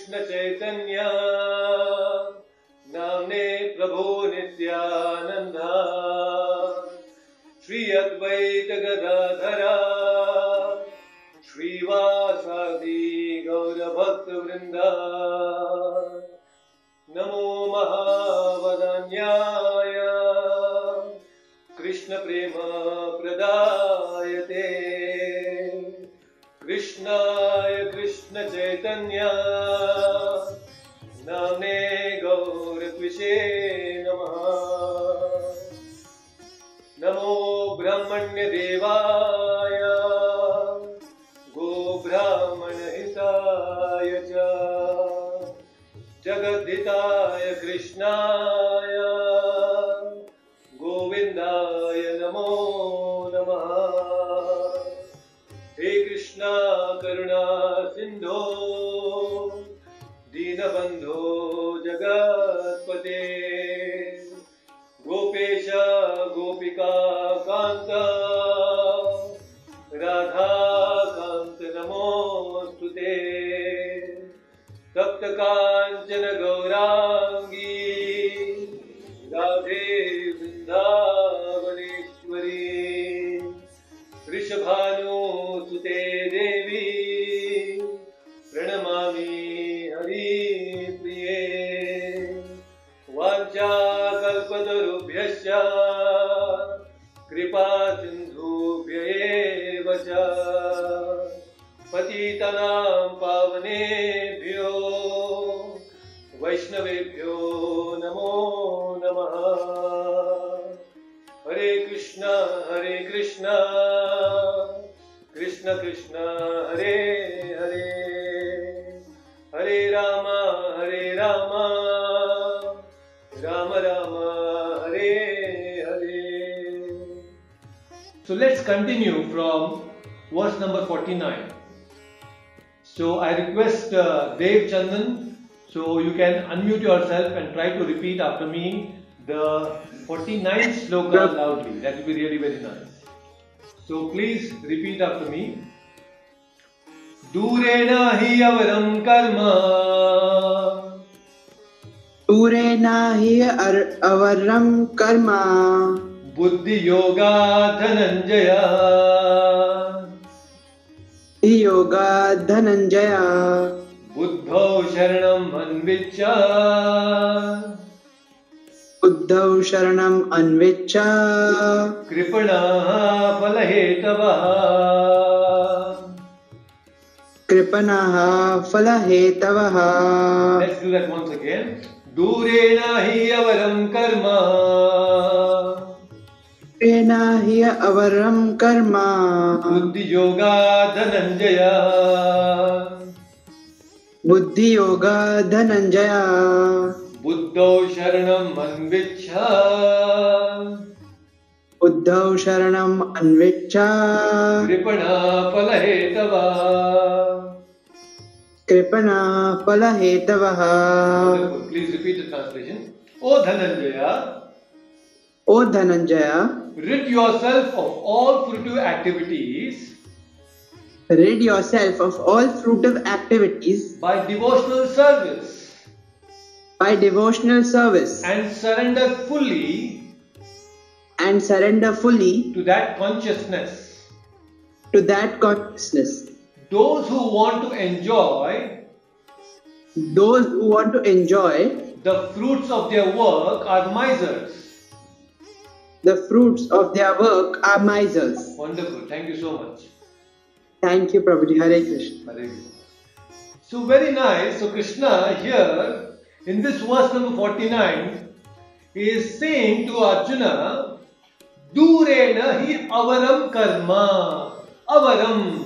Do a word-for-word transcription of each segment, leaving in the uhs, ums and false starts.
कृष्ण चैतन्य नामने प्रभु नित्यानंदा श्री अद्वैत गदाधरा श्रीवासादि गौर भक्त वृंदा नमो महावदन्याय कृष्ण प्रेम प्रदायते कृष्णाय कृष्ण चैतन्य नामने गौरत्विषे नमः। नमो ब्रह्मण्य देवाय गो ब्राह्मण हिताय च जगद्धिताय कृष्णाय गोविंदाय नमो नमः। हे कृष्णा करुणा सिंधो दीनबंधो जगत्पते गोपेश गोपिका कांत राधा कांत नमोस्तुते तप्त कांचन गौरांगी राधे वृंदावनेश्वरी वृषभानुसुते देवी प्रणमामि हरिप्रिये। वाञ्छाकल्पतरुभ्यश्च कृपा सिन्धुभ्य एव च पतितानां पावनेभ्यो वैष्णवेभ्यो नमो नमः। हरे कृष्णा हरे कृष्णा कृष्ण कृष्ण हरे हरे हरे राम हरे Ram Ram Ram Hare Hare. So let's continue from verse number forty-nine. So I request uh, Dev Chandan, so you can unmute yourself and try to repeat after me the forty-ninth sloka loudly. That will be really very nice. So please repeat after me. Durena hi avaram karma. Durena hi avaram karma. Buddhi yoga dhananjaya. Yoga dhananjaya. Buddho sharanam anvicha. Buddhav sharanam anvicha. Kripana phalahetavaha. Kripanaha phalahetavaha. Let's do that once again. Durena hi avaram karma. Durena hi avaram karma. Buddhi yoga dhananjaya. Buddhi yoga dhananjaya. Buddho sharanam anvicha. Buddhav sharanam anvicha. Kripana phalahetavaha. Kripana phalahetavaha. Wonderful. Please repeat the translation. O Dhananjaya, O Dhananjaya, rid yourself of all fruitive activities rid yourself of all fruitive activities by devotional service by devotional service and surrender fully and surrender fully to that consciousness. to that consciousness. Those who want to enjoy Those who want to enjoy the fruits of their work are misers. the fruits of their work are misers. Wonderful. Thank you so much. Thank you, Prabhuji. Hare Krishna. Hare Krishna. So very nice. So Krishna here in this verse number forty-nine is saying to Arjuna, Durena hi avaram karma. Avaram.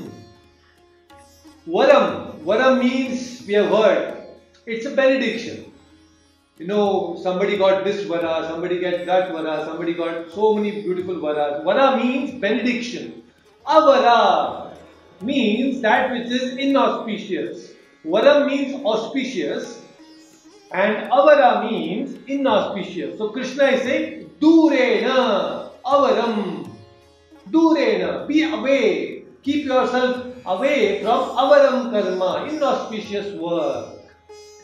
Varam. Varam means, we have heard, it's a benediction. You know, somebody got this vara, somebody got that vara, somebody got so many beautiful varas. Vara means benediction. Avara means that which is inauspicious. Varam means auspicious and avara means inauspicious. So Krishna is saying, Durena avaram. Durena, be away. Keep yourself away from avaram karma, inauspicious work.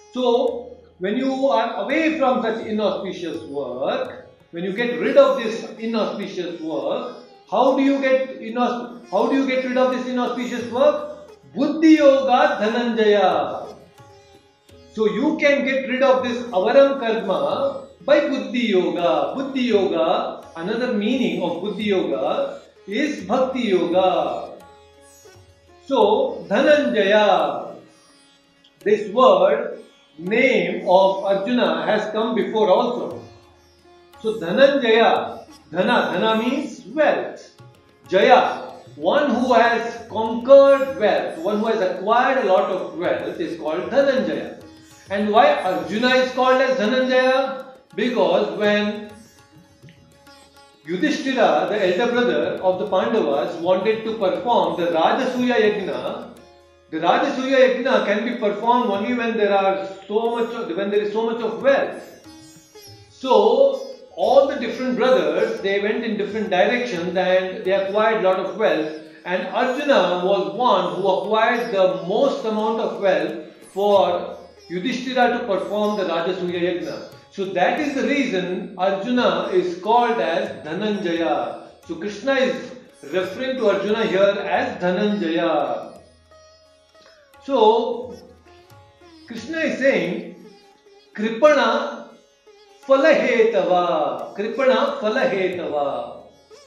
So, when you are away from such inauspicious work, when you get rid of this inauspicious work, how do you get inaus- how do you get rid of this inauspicious work? Buddhi yoga dhananjaya. So you can get rid of this avaram karma by buddhi yoga. Buddhi yoga, another meaning of buddhi yoga is bhakti yoga. So dhananjaya, this word, name of Arjuna has come before also. So Dhananjaya, Dhana, Dhana means wealth. Jaya, one who has conquered wealth, one who has acquired a lot of wealth is called Dhananjaya. And why Arjuna is called as Dhananjaya? Because when Yudhishthira, the elder brother of the Pandavas, wanted to perform the Rajasuya Yajna, the Rajasuya Yajna can be performed only when there are so much of, when there is so much of wealth. So all the different brothers, they went in different directions and they acquired a lot of wealth. And Arjuna was one who acquired the most amount of wealth for Yudhishthira to perform the Rajasuya Yajna. So that is the reason Arjuna is called as Dhananjaya. So Krishna is referring to Arjuna here as Dhananjaya. So Krishna is saying, Kripana Falahetava. Kripana Falahetava.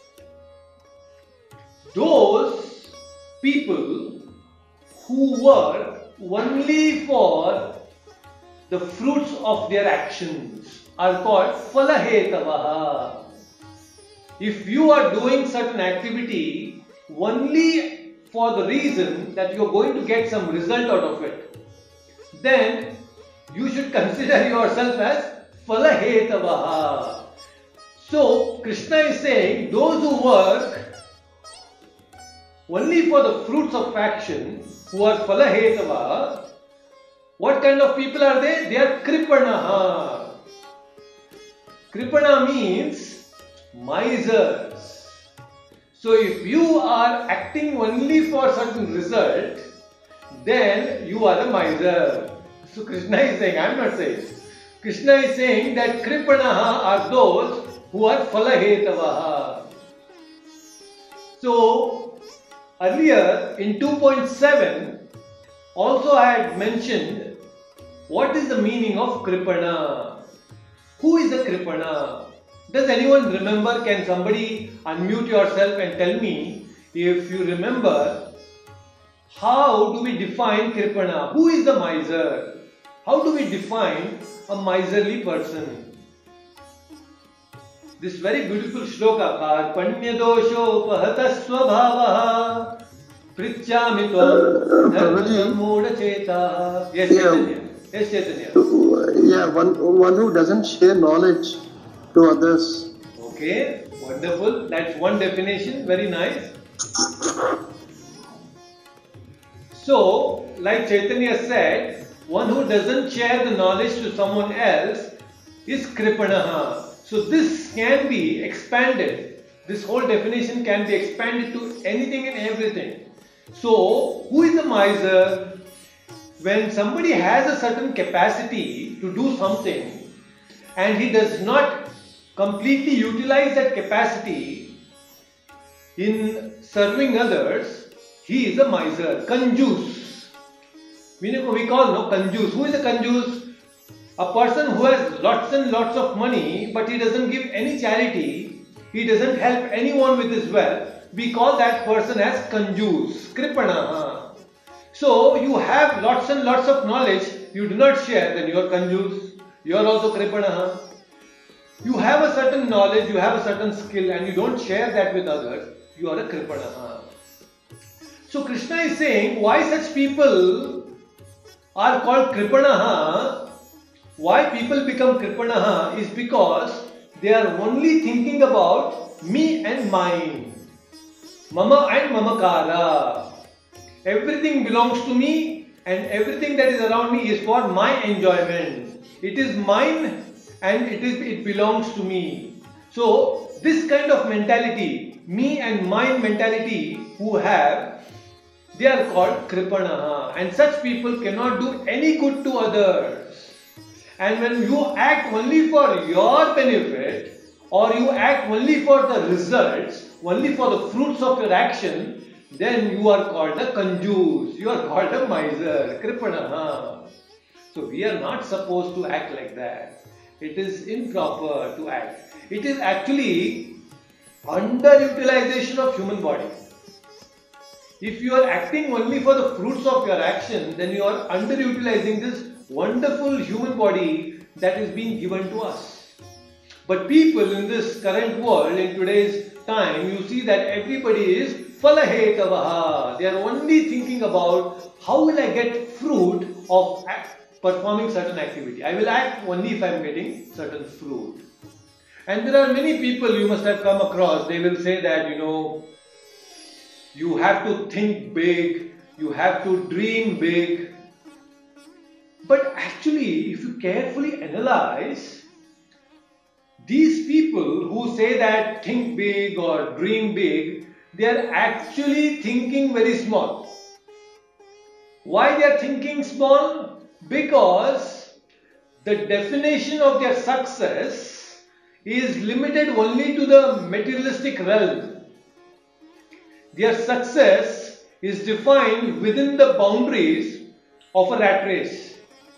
Those people who work only for the fruits of their actions are called Falahetavaha. If you are doing certain activity only for the reason that you are going to get some result out of it, then you should consider yourself as Falahetavaha. So Krishna is saying those who work only for the fruits of action, who are Falahetavaha, what kind of people are they? They are Kripanaha. Kripana means misers. So if you are acting only for certain result, then you are a miser. So Krishna is saying, I am not saying. Krishna is saying that Kripanaha are those who are Falahetavaha. So earlier in two point seven also I had mentioned what is the meaning of Kripana. Who is a Kripana? Does anyone remember? Can somebody unmute yourself and tell me if you remember, how do we define Kripana? Who is the miser? How do we define a miserly person? This very beautiful shloka, Karpanya dosho pahata swabhavaha prichami tvam dharma moda cheta. Yes, Chaitanya. Yes, Chaitanya. Yeah, one, one who doesn't share knowledge to others. Okay, wonderful. That's one definition. Very nice. So, like Chaitanya said, one who doesn't share the knowledge to someone else is Kripanaha. So this can be expanded. This whole definition can be expanded to anything and everything. So, who is a miser? When somebody has a certain capacity to do something and he does not completely utilize that capacity in serving others, he is a miser. Kanjus. We call no kanjus. Who is a kanjus? A person who has lots and lots of money but he doesn't give any charity, he doesn't help anyone with his wealth. We call that person as kanjus. Kripanaha. So you have lots and lots of knowledge, you do not share, then you are kanjus. You are also Kripanaha. You have a certain knowledge, you have a certain skill and you don't share that with others, you are a Kripanaha. So Krishna is saying why such people are called Kripanaha, why people become Kripanaha is because they are only thinking about me and mine. Mama and Mamakara. Everything belongs to me and everything that is around me is for my enjoyment. It is mine and it is it belongs to me. So this kind of mentality, me and mine mentality who have, They are called Kripanaha, and such people cannot do any good to others. And when you act only for your benefit, or you act only for the results, only for the fruits of your action, then you are called a Kanjus, you are called a miser, Kripanaha. So we are not supposed to act like that. It is improper to act. It is actually underutilization of human body. If you are acting only for the fruits of your action, then you are underutilizing this wonderful human body that is being given to us. But people in this current world, in today's time, you see that everybody is falahetavaha. They are only thinking about how will I get fruit of performing certain activity. I will act only if I am getting certain fruit. And there are many people you must have come across, they will say that, you know, you have to think big, you have to dream big. But actually, if you carefully analyze, these people who say that think big or dream big, they are actually thinking very small. Why they are thinking small? Because the definition of their success is limited only to the materialistic realm. Their success is defined within the boundaries of a rat race.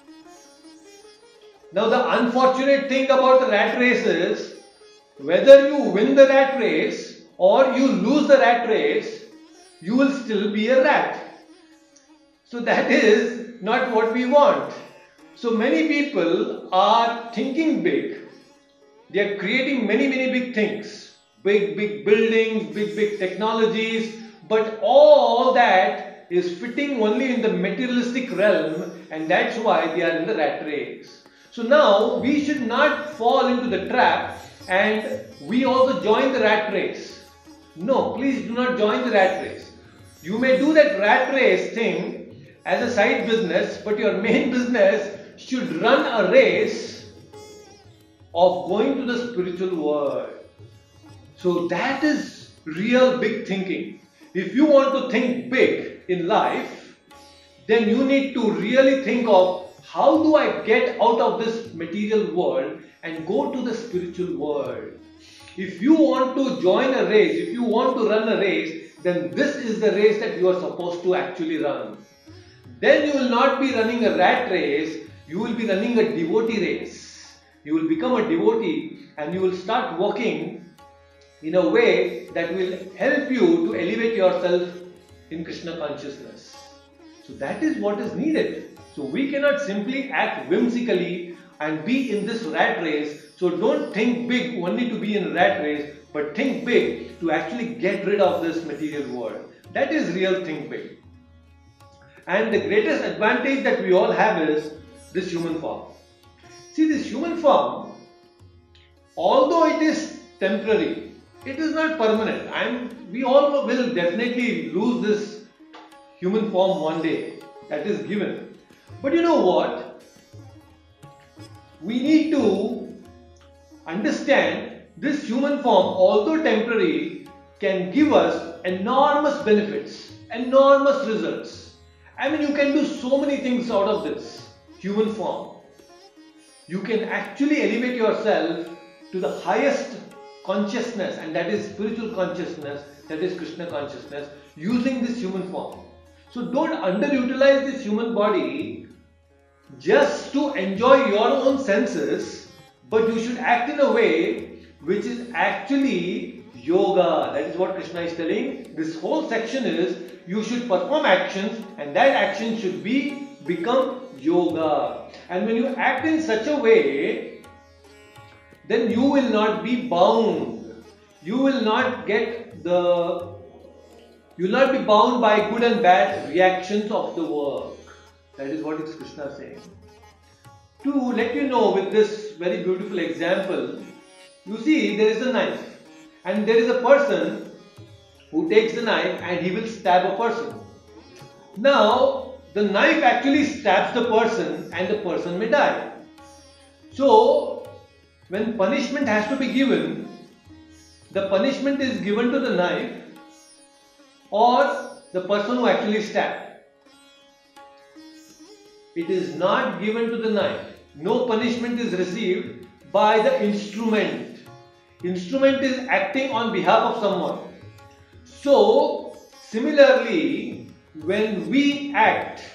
Now the unfortunate thing about the rat race is, whether you win the rat race or you lose the rat race, you will still be a rat. So that is not what we want. So many people are thinking big. They are creating many, many big things. Big, big buildings, big, big technologies. But all that is fitting only in the materialistic realm, and that's why they are in the rat race. So now we should not fall into the trap and we also join the rat race. No, please do not join the rat race. You may do that rat race thing as a side business, but your main business should run a race of going to the spiritual world. So that is real big thinking. If you want to think big in life, then you need to really think of how do I get out of this material world and go to the spiritual world. If you want to join a race, if you want to run a race, then this is the race that you are supposed to actually run. Then you will not be running a rat race, you will be running a devotee race. You will become a devotee and you will start working in a way that will help you to elevate yourself in Krishna consciousness. So that is what is needed. So we cannot simply act whimsically and be in this rat race. So don't think big only to be in a rat race, but think big to actually get rid of this material world. That is real think big. And the greatest advantage that we all have is this human form. See, this human form, although it is temporary, it is not permanent, and we all will definitely lose this human form one day. That is given. But you know what? We need to understand this human form, although temporary, can give us enormous benefits, enormous results. I mean, you can do so many things out of this human form. You can actually elevate yourself to the highest consciousness, and that is spiritual consciousness, that is Krishna consciousness, using this human form. So don't underutilize this human body just to enjoy your own senses, but you should act in a way which is actually yoga. That is what Krishna is telling. This whole section is you should perform actions, and that action should be become yoga. And when you act in such a way, then you will not be bound. You will not get the, you will not be bound by good and bad reactions of the work. That is what is Krishna saying. To let you know with this very beautiful example, you see there is a knife and there is a person who takes the knife and he will stab a person. Now the knife actually stabs the person and the person may die. So when punishment has to be given, the punishment is given to the knife, or the person who actually stabbed. It is not given to the knife. No punishment is received by the instrument. Instrument is acting on behalf of someone. So, similarly, when we act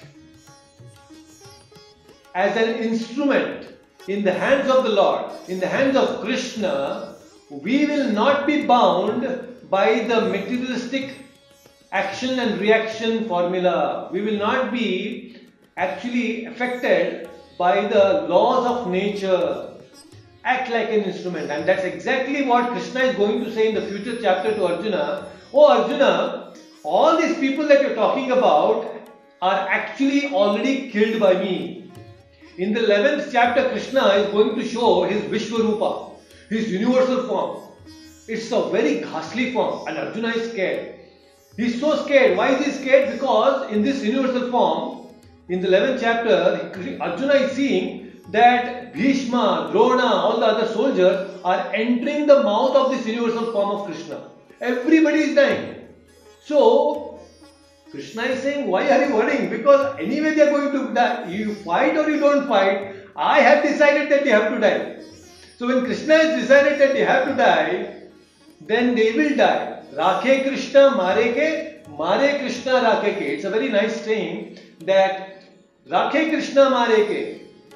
as an instrument in the hands of the Lord, in the hands of Krishna, we will not be bound by the materialistic action and reaction formula. We will not be actually affected by the laws of nature. Act like an instrument, and that's exactly what Krishna is going to say in the future chapter to Arjuna. Oh Arjuna, all these people that you're talking about are actually already killed by me. In the eleventh chapter, Krishna is going to show his Vishwarupa, his universal form. It's a very ghastly form, and Arjuna is scared. He's so scared. Why is he scared? Because in this universal form, in the eleventh chapter, Arjuna is seeing that Bhishma, Drona, all the other soldiers are entering the mouth of this universal form of Krishna. Everybody is dying. So, Krishna is saying, why are you worrying? Because anyway they are going to die. You fight or you don't fight, I have decided that they have to die. So when Krishna has decided that they have to die, then they will die. Rakhe Krishna Mare ke, Mare Krishna Rakhe ke. It's a very nice saying that Rakhe Krishna Mare ke.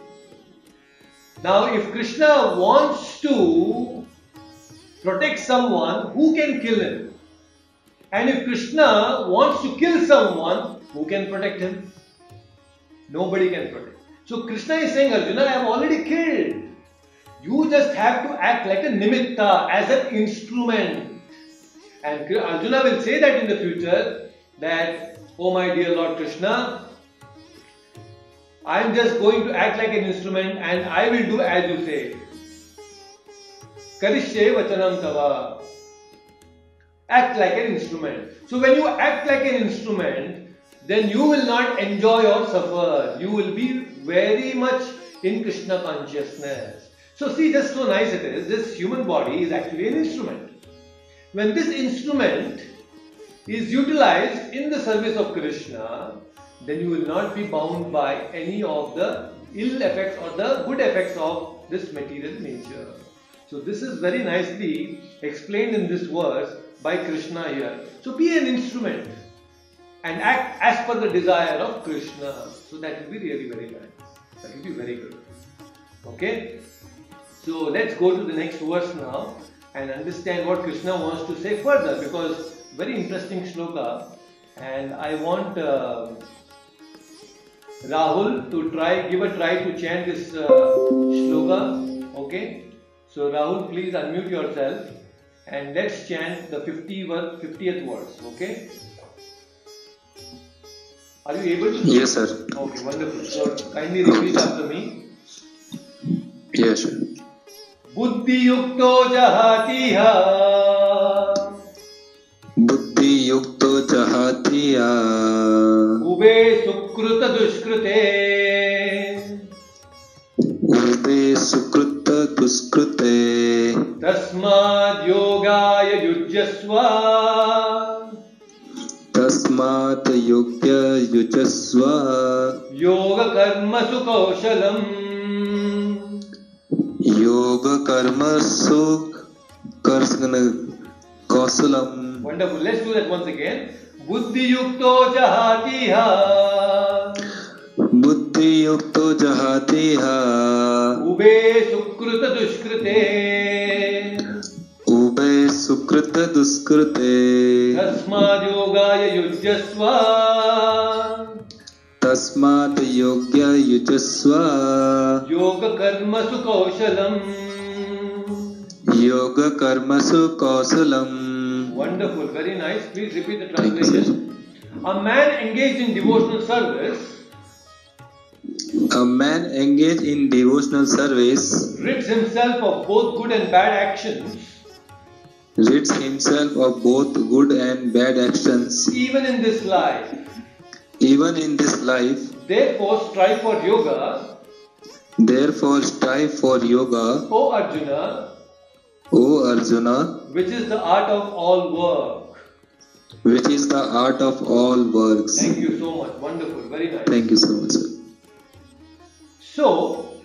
Now if Krishna wants to protect someone, who can kill him? And if Krishna wants to kill someone, who can protect him? Nobody can protect. So Krishna is saying, Arjuna, I have already killed. You just have to act like a nimitta, as an instrument. And Arjuna will say that in the future, that, oh my dear Lord Krishna, I am just going to act like an instrument and I will do as you say. Karishye vachanam tava. Act like an instrument. So when you act like an instrument, then you will not enjoy or suffer. You will be very much in Krishna consciousness. So see, just so nice it is, this human body is actually an instrument. When this instrument is utilized in the service of Krishna, then you will not be bound by any of the ill effects or the good effects of this material nature. So this is very nicely explained in this verse by Krishna here. So be an instrument and act as per the desire of Krishna. So that will be really very nice. That will be very good. Okay. So let's go to the next verse now and understand what Krishna wants to say further, because very interesting shloka, and I want uh, Rahul to try, give a try to chant this uh, shloka. Okay. So Rahul, please unmute yourself and let's chant the fiftieth verse. Okay. Are you able to? Yes, sir. Okay, wonderful. So kindly repeat after me. Yes, sir. Buddhi yukto jahatiha. Buddhi yukto jahatiya. Ube sukruta duskrute. Ube sukruta duskrute. Tasmad yogaya yujyasva. Tasmat yogya yujasva. Yoga karma sukaushalam. Yoga karma suk karsana kausalam. Wonderful. Let's do that once again. Buddhi yukto jahatiha. Buddhi yukto jahatiha. Ube sukruta duskrute. Ube sukrita duskrite. Tasmad yogaya yujyasva. Tasmat yogya yujasva. Yoga karma sukaushalam. Yoga karmasu kausalam. Wonderful, very nice. Please repeat the Thank you, translation. A man engaged in devotional service A man engaged in devotional service rids himself of both good and bad actions, rids himself of both good and bad actions, even in this life. even in this life. Therefore, strive for yoga, Therefore, strive for yoga, O Arjuna, O Arjuna, which is the art of all work. which is the art of all works. Thank you so much. Wonderful. Very nice. Thank you so much, sir. So,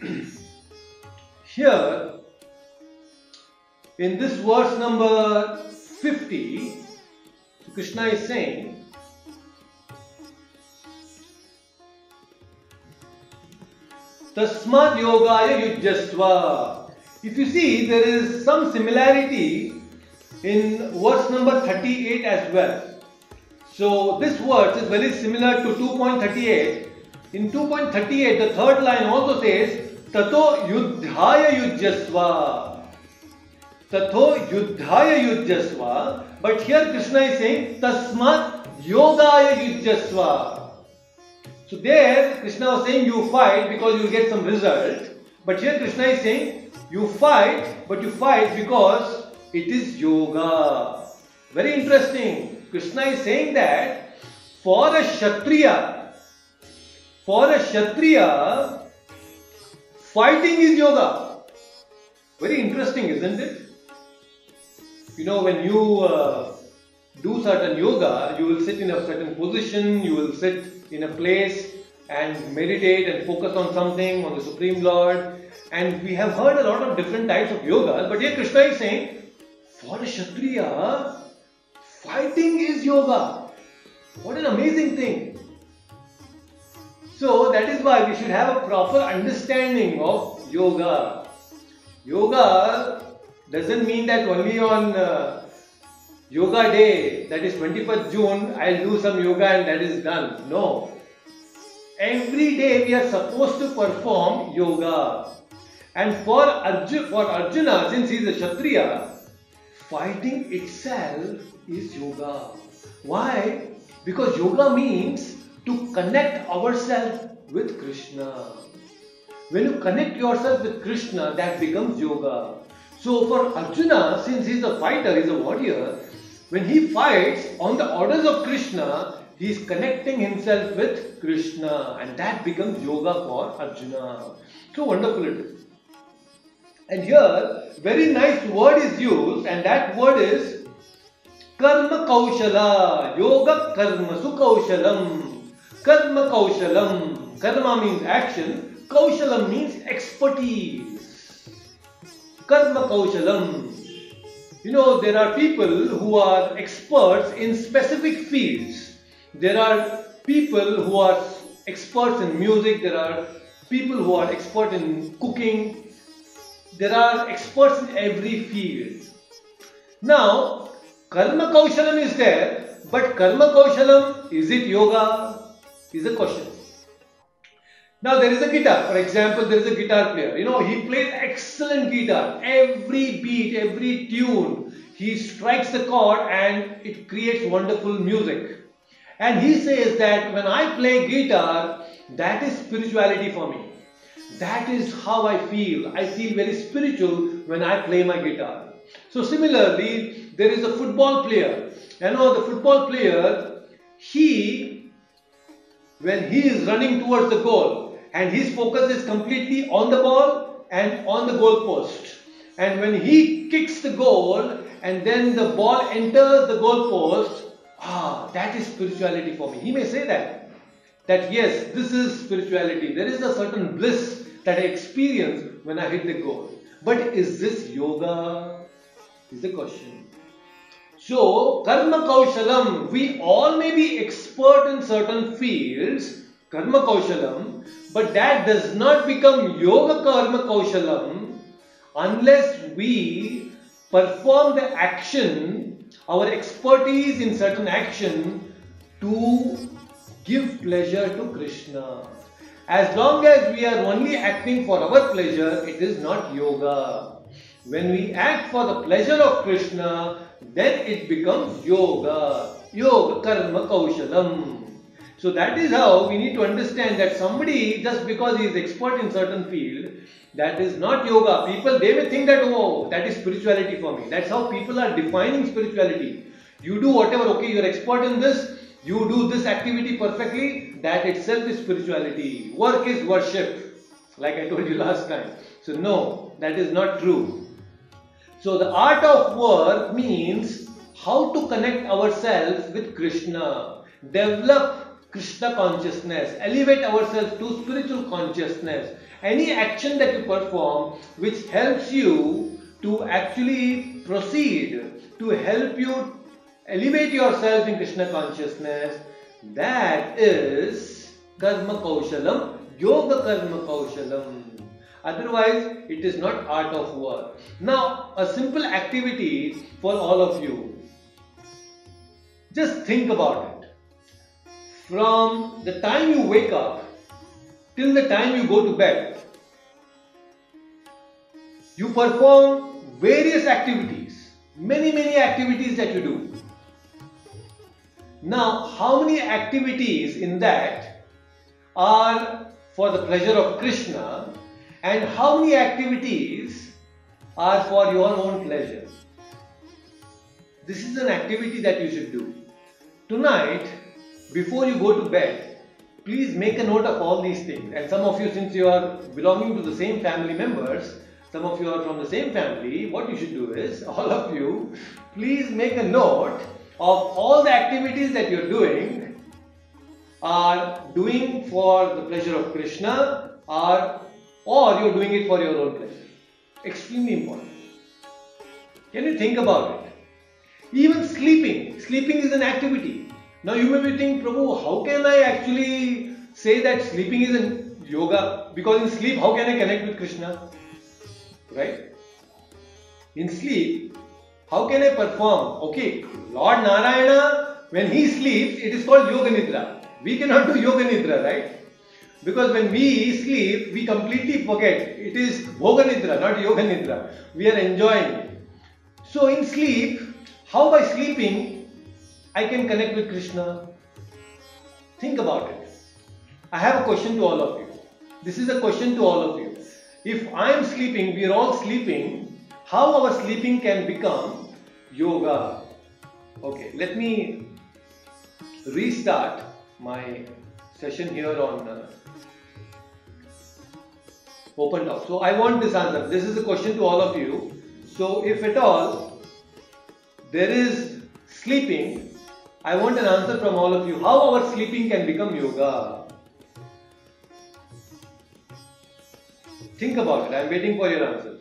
here in this verse number fifty, Krishna is saying, Tasmad Yogaya Yujjasva. If you see, there is some similarity in verse number thirty-eight as well. So, this verse is very similar to two point thirty-eight. In two point thirty-eight, the third line also says, Tato Yuddhaya Yujjasva. Tato Yuddhaya Yujjasva. But here Krishna is saying, Tasmat Yogaya Yujjasva. So there Krishna was saying you fight because you will get some result. But here Krishna is saying you fight, but you fight because it is yoga. Very interesting. Krishna is saying that for a Kshatriya, for a Kshatriya, fighting is yoga. Very interesting, isn't it? You know, when you uh, do certain yoga, you will sit in a certain position, you will sit in a place and meditate and focus on something, on the Supreme Lord. And we have heard a lot of different types of yoga, but here Krishna is saying, for a Kshatriya, fighting is yoga. What an amazing thing. So that is why we should have a proper understanding of yoga. Yoga doesn't mean that only on uh, yoga day, that is twenty-first June, I'll do some yoga and that is done. No. Every day we are supposed to perform yoga. And for Arjuna, for Arjuna, since he is a Kshatriya, fighting itself is yoga. Why? Because yoga means to connect ourselves with Krishna. When you connect yourself with Krishna, that becomes yoga. So for Arjuna, since he is a fighter, he is a warrior, when he fights on the orders of Krishna, he is connecting himself with Krishna, and that becomes yoga for Arjuna. So wonderful it is. And here, very nice word is used, and that word is Karma Kaushala. Yoga Karma Sukaushalam. Karma Kaushalam. Karma means action. Kaushalam means expertise. Karma Kaushalam. You know, there are people who are experts in specific fields. There are people who are experts in music. There are people who are expert in cooking. There are experts in every field. Now, Karma Kaushalam is there, but Karma Kaushalam, is it yoga? Is a question. Now, there is a guitar. For example, there is a guitar player. You know, he plays excellent guitar. Every beat, every tune, he strikes the chord and it creates wonderful music. And he says that when I play guitar, that is spirituality for me. That is how I feel. I feel very spiritual when I play my guitar. So similarly, there is a football player. You know, the football player, he, when he is running towards the goal, and his focus is completely on the ball and on the goal post. And when he kicks the goal, and then the ball enters the goal post, ah, that is spirituality for me. He may say that. That yes, this is spirituality. There is a certain bliss that I experience when I hit the goal. But is this yoga? Is the question. So, Karma Kaushalam, we all may be expert in certain fields, Karma Kaushalam, but that does not become Yoga Karma Kaushalam unless we perform the action, our expertise in certain action to give pleasure to Krishna. As long as we are only acting for our pleasure, it is not yoga. When we act for the pleasure of Krishna, then it becomes yoga. Yoga Karma Kaushalam. So that is how we need to understand that somebody, just because he is expert in certain field, that is not yoga. People, they may think that, oh, that is spirituality for me. That's how people are defining spirituality. You do whatever, okay, you are expert in this, you do this activity perfectly, that itself is spirituality. Work is worship, like I told you last time. So no, that is not true. So the art of work means how to connect ourselves with Krishna, develop Krishna consciousness, elevate ourselves to spiritual consciousness. Any action that you perform which helps you to actually proceed, to help you elevate yourself in Krishna consciousness, that is Karma Kaushalam, Yoga Karma Kaushalam. Otherwise, it is not art of war. Now, a simple activity for all of you. Just think about it. From the time you wake up till the time you go to bed, you perform various activities, many, many activities that you do. Now, how many activities in that are for the pleasure of Krishna, and how many activities are for your own pleasure? This is an activity that you should do. Tonight, before you go to bed, please make a note of all these things. And some of you, since you are belonging to the same family members, some of you are from the same family, what you should do is, all of you, please make a note of all the activities that you are doing are doing for the pleasure of Krishna, or, or you are doing it for your own pleasure. Extremely important. Can you think about it? Even sleeping. Sleeping is an activity. Now you may be thinking, Prabhu, how can I actually say that sleeping is a yoga? Because in sleep, how can I connect with Krishna? Right? In sleep, how can I perform? Okay, Lord Narayana, when he sleeps, it is called Yoga Nidra. We cannot do Yoga Nidra, right? Because when we sleep, we completely forget. It is Bhoga Nidra, not Yoga Nidra. We are enjoying it. So in sleep, how by sleeping, I can connect with Krishna? Think about it. I have a question to all of you. This is a question to all of you. If I am sleeping, we are all sleeping, how our sleeping can become yoga? Okay, let me restart my session here on uh, Open Talk. So I want this answer. This is a question to all of you. So if at all there is sleeping, I want an answer from all of you. How our sleeping can become yoga? Think about it. I am waiting for your answers.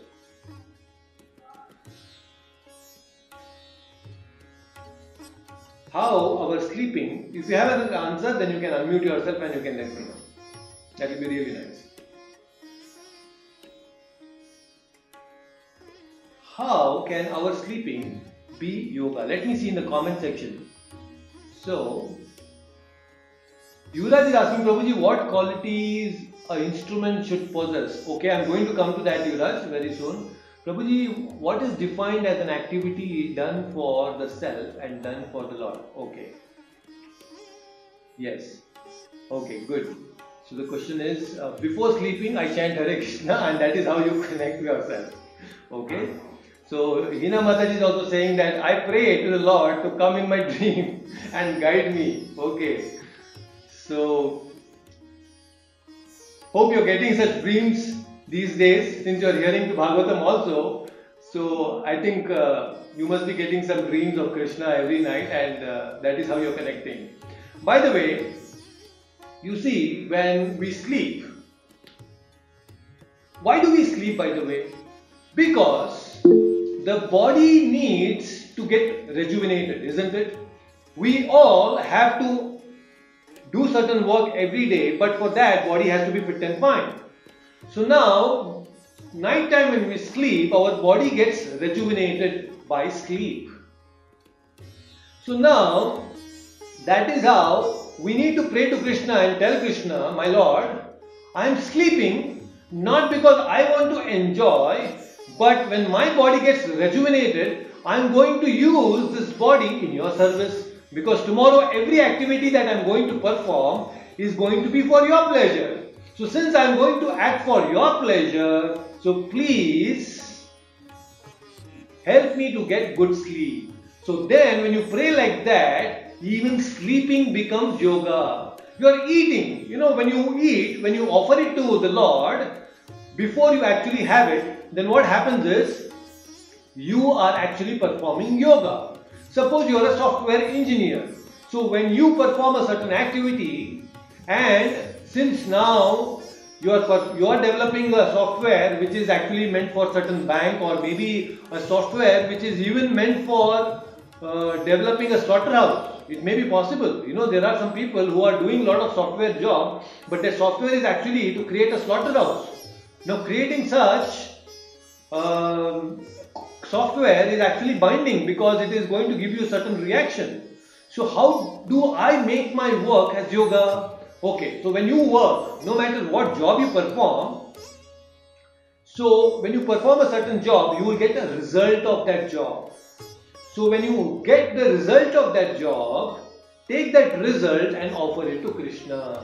How our sleeping, if you have an answer, then you can unmute yourself and you can let me know. That will be really nice. How can our sleeping be yoga? Let me see in the comment section. So, Yuvraj is asking, Prabhuji, what qualities an instrument should possess? Okay, I am going to come to that, Yuvraj, very soon. Prabhuji, what is defined as an activity done for the self and done for the Lord? Okay. Yes. Okay, good. So the question is, uh, before sleeping, I chant Hare Krishna, and that is how you connect yourself. Okay. So Hina Mataji is also saying that I pray to the Lord to come in my dream and guide me. Okay. So hope you are getting such dreams these days, since you are hearing to Bhagavatam also. So I think uh, you must be getting some dreams of Krishna every night, and uh, that is how you are connecting. By the way, you see, when we sleep, why do we sleep, by the way? Because the body needs to get rejuvenated, isn't it? We all have to do certain work every day, but for that, body has to be fit and fine. So now, night time when we sleep, our body gets rejuvenated by sleep. So now, that is how we need to pray to Krishna and tell Krishna, my Lord, I am sleeping not because I want to enjoy, but when my body gets rejuvenated, I am going to use this body in your service. Because tomorrow every activity that I am going to perform is going to be for your pleasure. So since I am going to act for your pleasure, so please help me to get good sleep. So then when you pray like that, even sleeping becomes yoga. You are eating. You know, when you eat, when you offer it to the Lord, before you actually have it, then what happens is, you are actually performing yoga. Suppose you are a software engineer. So when you perform a certain activity, and since now you are you are developing a software which is actually meant for certain bank, or maybe a software which is even meant for uh, developing a slaughterhouse. It may be possible. You know, there are some people who are doing a lot of software job, but their software is actually to create a slaughterhouse. Now, creating such um, software is actually binding, because it is going to give you a certain reaction. So how do I make my work as yoga? Okay, so when you work, no matter what job you perform, so when you perform a certain job, you will get a result of that job. So when you get the result of that job, take that result and offer it to Krishna.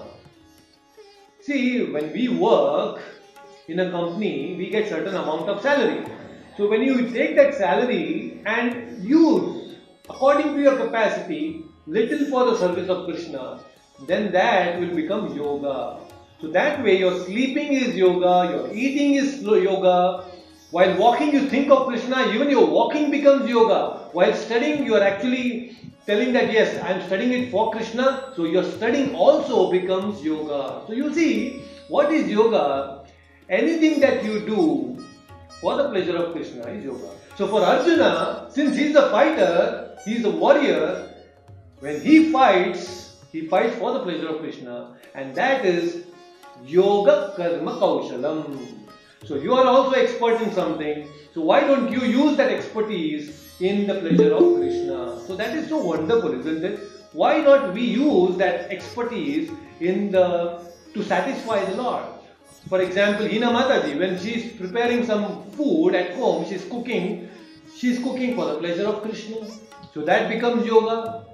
See, when we work in a company, we get certain amount of salary. So when you take that salary and use according to your capacity little for the service of Krishna, then that will become yoga. So that way your sleeping is yoga, your eating is yoga. While walking you think of Krishna, even your walking becomes yoga. While studying you are actually telling that yes, I am studying it for Krishna, so your studying also becomes yoga. So you see, what is yoga? Anything that you do for the pleasure of Krishna is yoga. So for Arjuna, since he is a fighter, he is a warrior, when he fights, he fights for the pleasure of Krishna, and that is yoga karma kaushalam. So you are also expert in something, so why don't you use that expertise in the pleasure of Krishna? So that is so wonderful, isn't it? Why not we use that expertise in the to satisfy the Lord? For example, Hina Mataji, when she is preparing some food at home, she is cooking, she is cooking for the pleasure of Krishna. So that becomes yoga.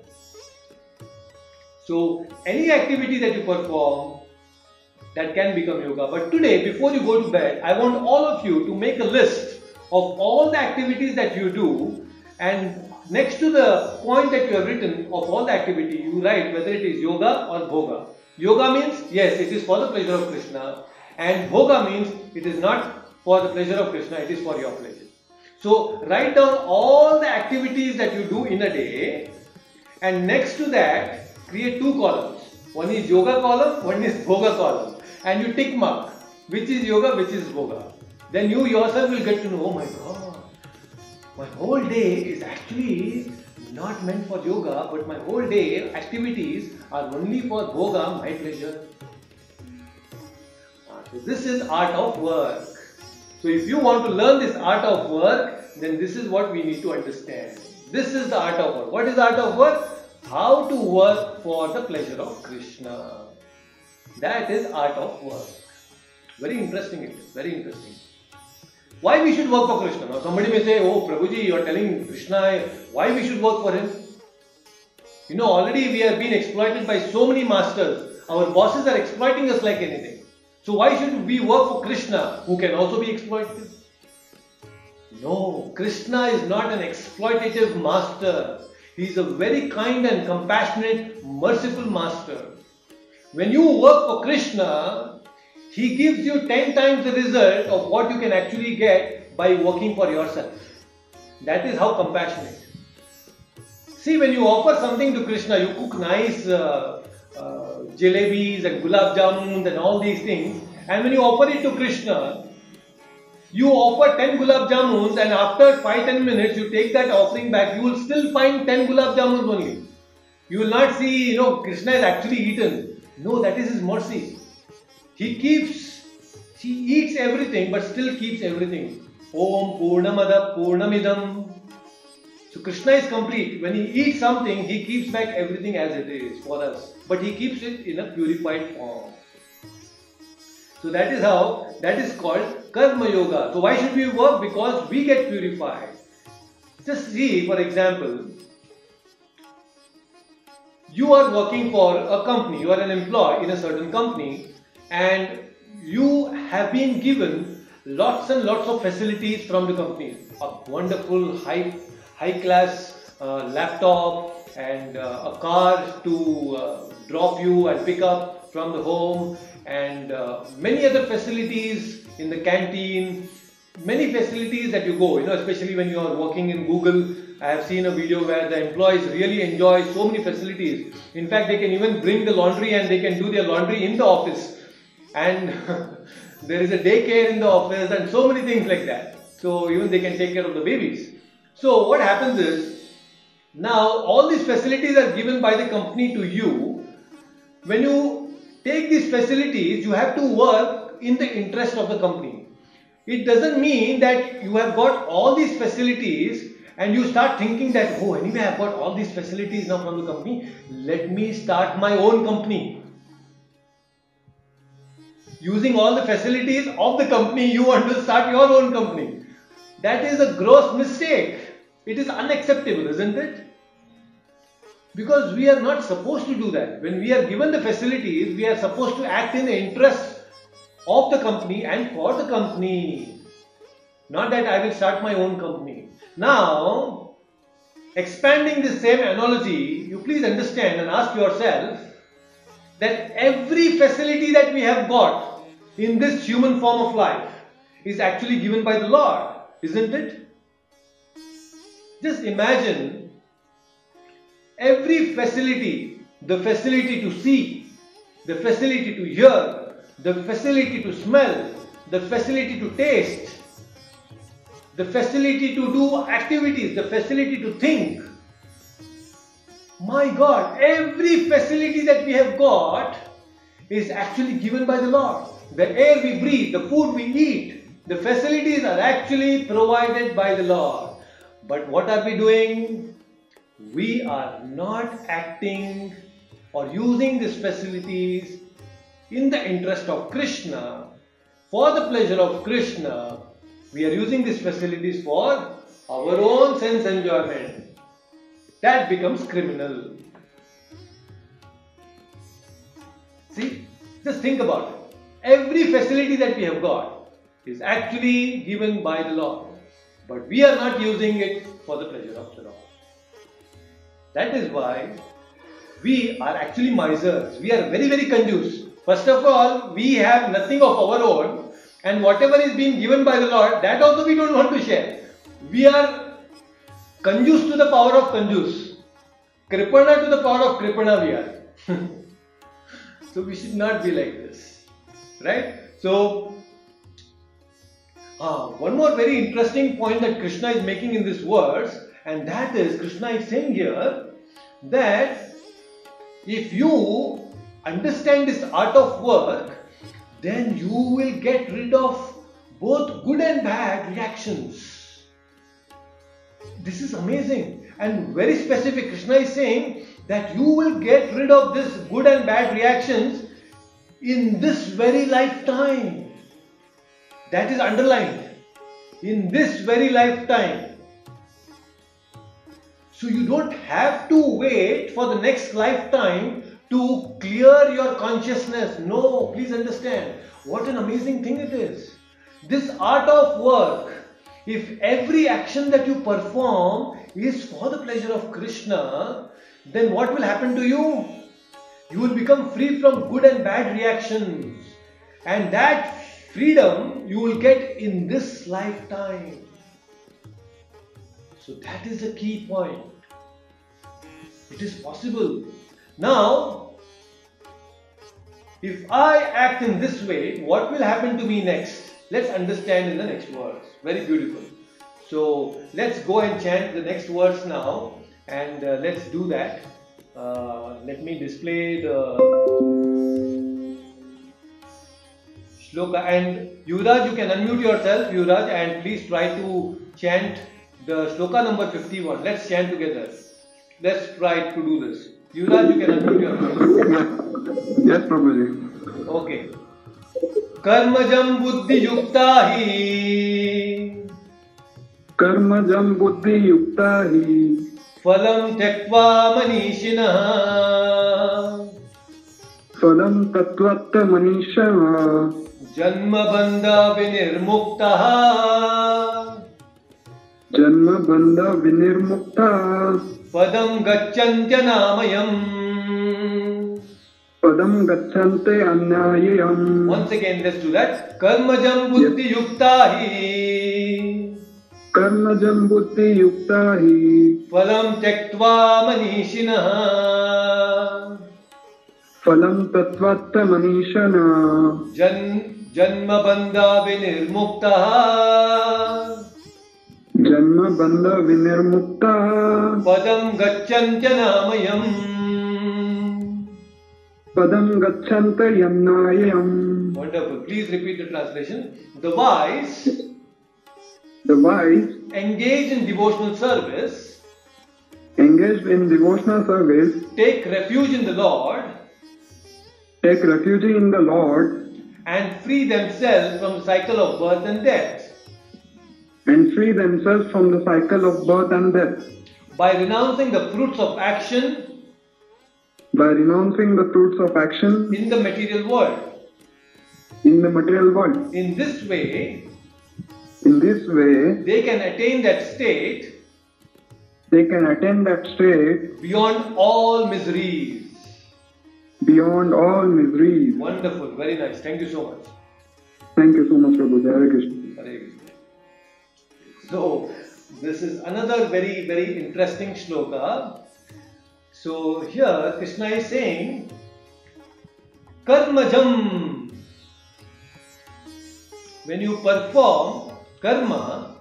So any activity that you perform, that can become yoga. But today, before you go to bed, I want all of you to make a list of all the activities that you do, and next to the point that you have written of all the activity, you write whether it is yoga or bhoga. Yoga means, yes, it is for the pleasure of Krishna, and bhoga means it is not for the pleasure of Krishna, it is for your pleasure. So write down all the activities that you do in a day, and next to that, create two columns. One is yoga column, one is bhoga column. And you tick mark which is yoga, which is bhoga. Then you yourself will get to know, oh my God, my whole day is actually not meant for yoga, but my whole day activities are only for bhoga, my pleasure. So this is art of work. So if you want to learn this art of work, then this is what we need to understand. This is the art of work. What is art of work? How to work for the pleasure of Krishna. That is art of work. Very interesting it is. Very interesting. Why we should work for Krishna? Now somebody may say, oh Prabhuji, you are telling Krishna why we should work for him. You know, already we have been exploited by so many masters. Our bosses are exploiting us like anything. So why should we work for Krishna, who can also be exploited? No, Krishna is not an exploitative master. He is a very kind and compassionate, merciful master. When you work for Krishna, he gives you ten times the result of what you can actually get by working for yourself. That is how compassionate. See, when you offer something to Krishna, you cook nice uh, uh, jalebis and gulab jamuns and all these things, and when you offer it to Krishna, you offer ten gulab jamuns, and after five to ten minutes you take that offering back, you will still find ten gulab jamuns only. You will not see, you know, Krishna is actually eaten. No, that is his mercy. He keeps, he eats everything but still keeps everything. Om Purnamada Purnamidam. So Krishna is complete. When he eats something, he keeps back everything as it is for us. But he keeps it in a purified form. So that is how, that is called Karma Yoga. So why should we work? Because we get purified. Just see, for example, you are working for a company, you are an employee in a certain company, and you have been given lots and lots of facilities from the company. A wonderful high, high class uh, laptop and uh, a car to uh, drop you and pick up from the home, and uh, many other facilities in the canteen, many facilities that you go, you know, especially when you are working in Google, I have seen a video where the employees really enjoy so many facilities. In fact, they can even bring the laundry and they can do their laundry in the office. And there is a daycare in the office and so many things like that. So even they can take care of the babies. So what happens is, now all these facilities are given by the company to you. When you take these facilities, you have to work in the interest of the company. It doesn't mean that you have got all these facilities and you start thinking that, oh, anyway, I've got all these facilities now from the company. Let me start my own company. Using all the facilities of the company, you want to start your own company. That is a gross mistake. It is unacceptable, isn't it? Because we are not supposed to do that. When we are given the facilities, we are supposed to act in the interest of the company and for the company. Not that I will start my own company. Now, expanding this same analogy, you please understand and ask yourself that every facility that we have got in this human form of life is actually given by the Lord, isn't it? Just imagine every facility, the facility to see, the facility to hear, the facility to smell, the facility to taste, the facility to do activities, the facility to think. My God, every facility that we have got is actually given by the Lord. The air we breathe, the food we eat, the facilities are actually provided by the Lord. But what are we doing? We are not acting or using these facilities in the interest of Krishna, for the pleasure of Krishna. We are using these facilities for our own sense enjoyment. That becomes criminal. See, just think about it. Every facility that we have got is actually given by the Lord, but we are not using it for the pleasure of the Lord. That is why we are actually misers. We are very, very conducive. First of all, we have nothing of our own, and whatever is being given by the Lord, that also we don't want to share. We are conducive to the power of conducive. Kripana to the power of Kripana we are. So we should not be like this. Right? So, ah, one more very interesting point that Krishna is making in this verse, and that is, Krishna is saying here that if you understand this art of work, then you will get rid of both good and bad reactions. This is amazing and very specific. Krishna is saying that you will get rid of this good and bad reactions in this very lifetime. That is underlined. In this very lifetime. So you don't have to wait for the next lifetime to clear your consciousness. No, please understand. What an amazing thing it is. This art of work, if every action that you perform is for the pleasure of Krishna, then what will happen to you? You will become free from good and bad reactions. And that freedom you will get in this lifetime. So that is the key point. It is possible. Now, if I act in this way, what will happen to me next? Let's understand in the next verse. Very beautiful. So let's go and chant the next verse now, and uh, let's do that. Uh, let me display the shloka, and Yuvraj, you can unmute yourself, Yuvraj, and please try to chant the shloka number fifty-one. Let's chant together. Let's try to do this. Yuvraj, you can unmute yourself. Yes, Prabhuji. Okay. Karmajam buddhi yukta hi. Karmajam buddhi yukta hi. Phalam tyaktva manishinaha. Phalam tattvatta manishaha. Janma bandha vinirmuktaha. Janma bandha vinirmukta. Padam gacchantya namayam. Padam gacchante anyayam. Once again, let's do that. Karmajam buddhi yukta hi. कर्मजं बुद्धियुक्ता हि फलं त्यक्त्वा मनीषिणः फलं तत्त्वमनीषिणः जन् जन्म बन्ध विनिर्मुक्तः जन्म बंध विनिर्मुक्तः पदं गच्छन्त्यनामयम् पदं गच्छन्त यन्नायम्. Wonderful. Please repeat the translation. The wise The wise engage in devotional service, engaged in devotional service take refuge in the Lord, take refuge in the Lord and free themselves from the cycle of birth and death and free themselves from the cycle of birth and death by renouncing the fruits of action by renouncing the fruits of action in the material world. in the material world. In this way, In this way, they can attain that state they can attain that state beyond all miseries. beyond all miseries. Wonderful. Very nice. Thank you so much. Thank you so much, Prabhu. Hare Krishna. Hare Krishna. So, this is another very, very interesting shloka. So, here Krishna is saying, Karmajam. When you perform karma,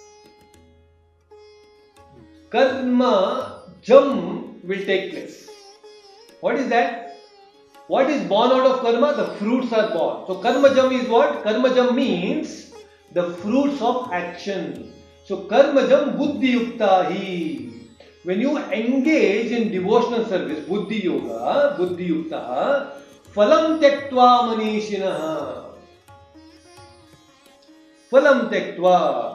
karma jam will take place. What is that? What is born out of karma? The fruits are born. So karma jam is what? Karma jam means the fruits of action. So karma jam buddhi yukta hi. When you engage in devotional service, buddhi yoga, buddhi yukta, phalam tyaktva manishinaha. Phalam tyaktva.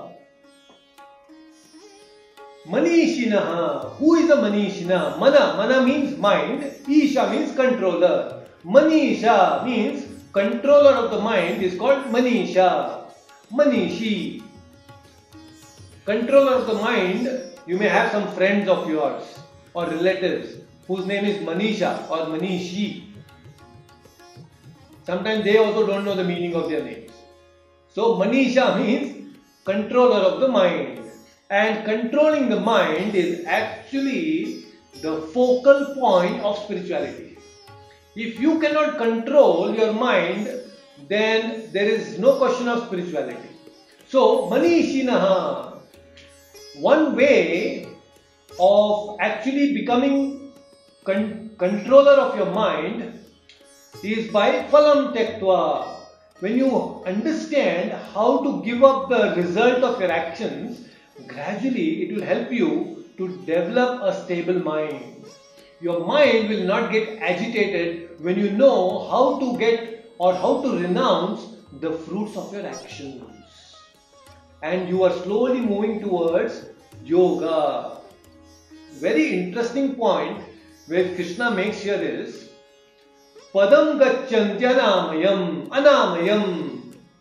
Manishinaha. Who is a manishina? Mana. Mana means mind. Isha means controller. Manisha means controller of the mind is called Manisha. Manishi. Controller of the mind, you may have some friends of yours or relatives whose name is Manisha or Manishi. Sometimes they also don't know the meaning of their names. So Manisha means controller of the mind. And controlling the mind is actually the focal point of spirituality. If you cannot control your mind, then there is no question of spirituality. So, Manishinaha, one way of actually becoming con- controller of your mind is by Phalam Tektva. When you understand how to give up the result of your actions, gradually it will help you to develop a stable mind. Your mind will not get agitated when you know how to get or how to renounce the fruits of your actions. And you are slowly moving towards yoga. Very interesting point where Krishna makes here is Padam gacchantya anamayam, anamayam.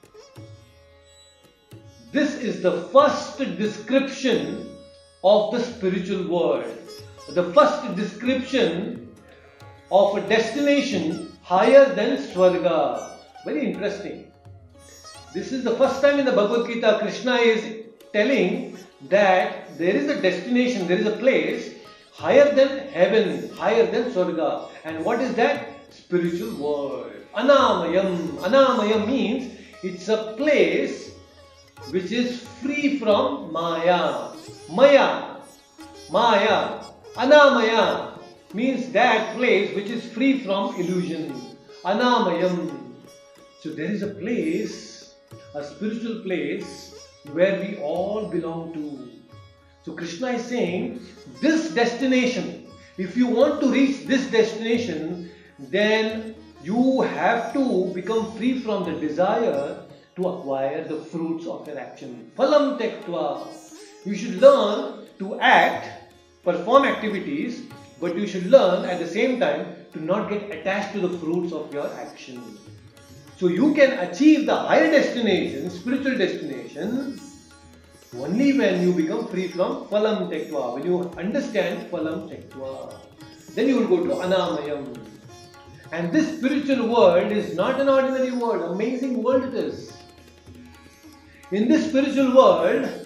This is the first description of the spiritual world. The first description of a destination higher than Swarga. Very interesting. This is the first time in the Bhagavad Gita Krishna is telling that there is a destination, there is a place higher than heaven, higher than Swarga. And what is that? Spiritual world. Anamayam. Anamayam means it's a place which is free from Maya. Maya. Maya. Anamaya means that place which is free from illusion. Anamayam. So there is a place, a spiritual place where we all belong to. So Krishna is saying, this destination, if you want to reach this destination, then you have to become free from the desire to acquire the fruits of your action. Phalam tektva. You should learn to act, perform activities, but you should learn at the same time to not get attached to the fruits of your action. So you can achieve the higher destination, spiritual destination, only when you become free from phalam tektva. When you understand phalam tektva, then you will go to anamayam. And this spiritual world is not an ordinary world. Amazing world it is. In this spiritual world,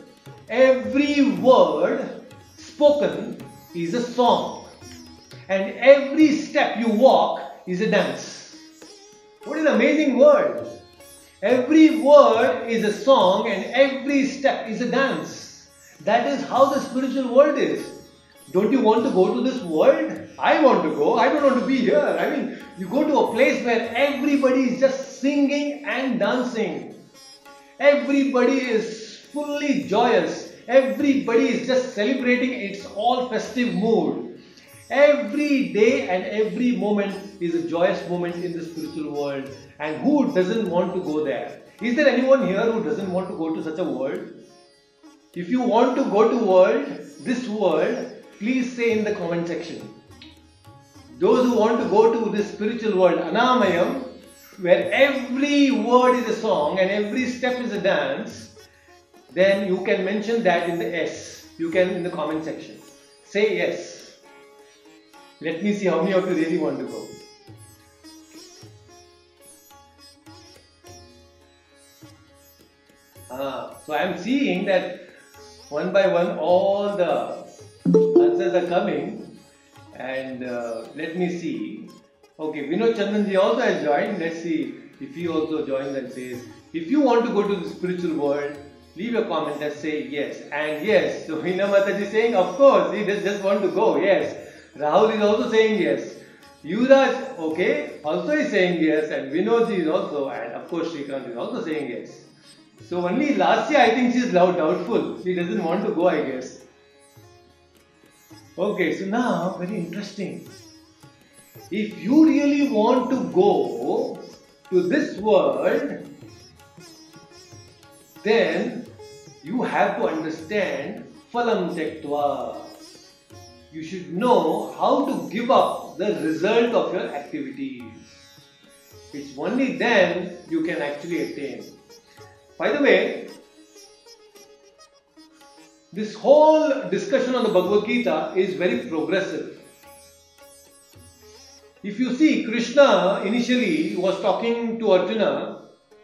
every word spoken is a song, and every step you walk is a dance. What an amazing word! Every word is a song and every step is a dance. That is how the spiritual world is. Don't you want to go to this world? I want to go. I don't want to be here. I mean, you go to a place where everybody is just singing and dancing. Everybody is fully joyous. Everybody is just celebrating its all festive mood. Every day and every moment is a joyous moment in the spiritual world. And who doesn't want to go there? Is there anyone here who doesn't want to go to such a world? If you want to go to world, this world, please say in the comment section. Those who want to go to this spiritual world, Anamayam, where every word is a song and every step is a dance, then you can mention that in the S. You can in the comment section. Say yes. Let me see how many of you really want to go. Ah, so I am seeing that one by one all the answers are coming, and uh, let me see. Okay, Vinod Chandanji also has joined. Let's see if he also joins and says, if you want to go to the spiritual world, leave a comment and say yes. And yes, so Hina Mataji is saying, of course, he just, just want to go. Yes. Rahul is also saying yes. Yuvraj, okay, also is saying yes. And Vinodji is also, and of course Shrikant is also saying yes. So only Lasya, I think she is doubtful. She doesn't want to go, I guess. Okay, so now, very interesting. If you really want to go to this world, then you have to understand phalam tektva. You should know how to give up the result of your activities. It's only then you can actually attain. By the way, this whole discussion on the Bhagavad Gita is very progressive. If you see, Krishna initially was talking to Arjuna.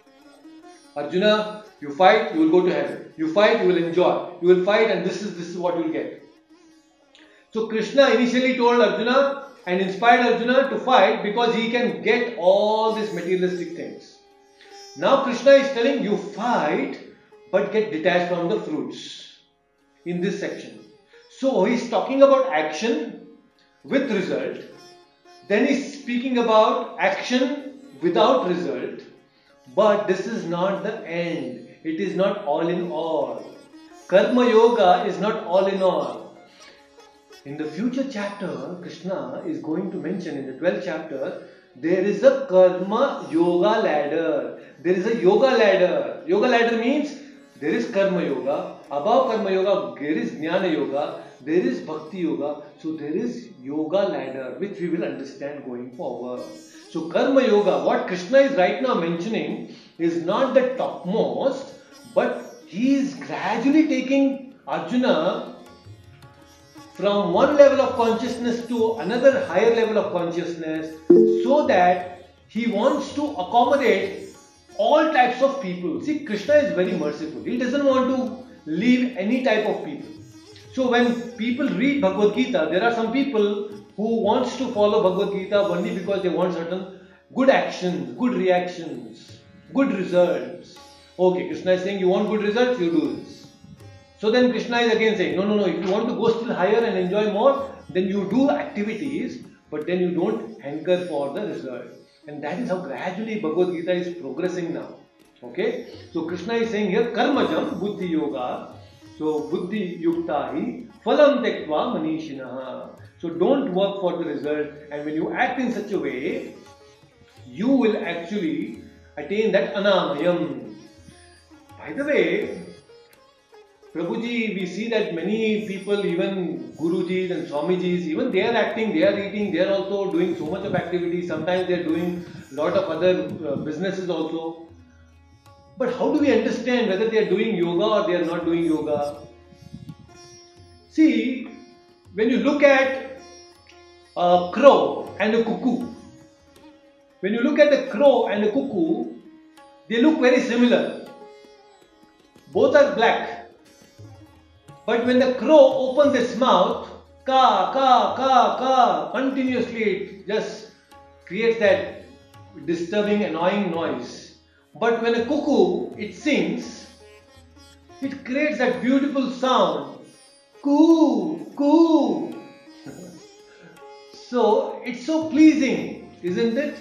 Arjuna, you fight, you will go to heaven. You fight, you will enjoy. You will fight, and this is this is what you will get. So Krishna initially told Arjuna and inspired Arjuna to fight because he can get all these materialistic things. Now Krishna is telling you fight, but get detached from the fruits in this section. So he is talking about action with result. Then he is speaking about action without result. But this is not the end. It is not all in all. Karma Yoga is not all in all. In the future chapter, Krishna is going to mention in the twelfth chapter, there is a Karma Yoga ladder. There is a yoga ladder. Yoga ladder means there is Karma Yoga. Above Karma Yoga, there is Jnana Yoga. There is Bhakti Yoga. So there is Yoga ladder, which we will understand going forward. So Karma Yoga, what Krishna is right now mentioning is not the topmost, but he is gradually taking Arjuna from one level of consciousness to another higher level of consciousness, so that he wants to accommodate all types of people. See, Krishna is very merciful. He doesn't want to leave any type of people. So when people read Bhagavad Gita, there are some people who wants to follow Bhagavad Gita only because they want certain good actions, good reactions, good results. Okay, Krishna is saying you want good results, you do this. So then Krishna is again saying, no, no, no, if you want to go still higher and enjoy more, then you do activities, but then you don't hanker for the result. And that is how gradually Bhagavad Gita is progressing now. Okay? So Krishna is saying here, Karmajam Buddhi Yoga. So Buddhi Yuktahi Phalam Tektva Manishinaha. So don't work for the result, and when you act in such a way, you will actually attain that Anamayam. By the way, Prabhuji, we see that many people, even Gurujis and Swamijis, even they are acting, they are eating, they are also doing so much of activity. Sometimes they are doing a lot of other uh, businesses also. But how do we understand whether they are doing yoga or they are not doing yoga? See, when you look at a crow and a cuckoo, when you look at a crow and a cuckoo, they look very similar. Both are black. But when the crow opens its mouth, ka, ka, ka, ka, continuously it just creates that disturbing, annoying noise. But when a cuckoo, it sings, it creates that beautiful sound, coo, coo. So it's so pleasing, isn't it?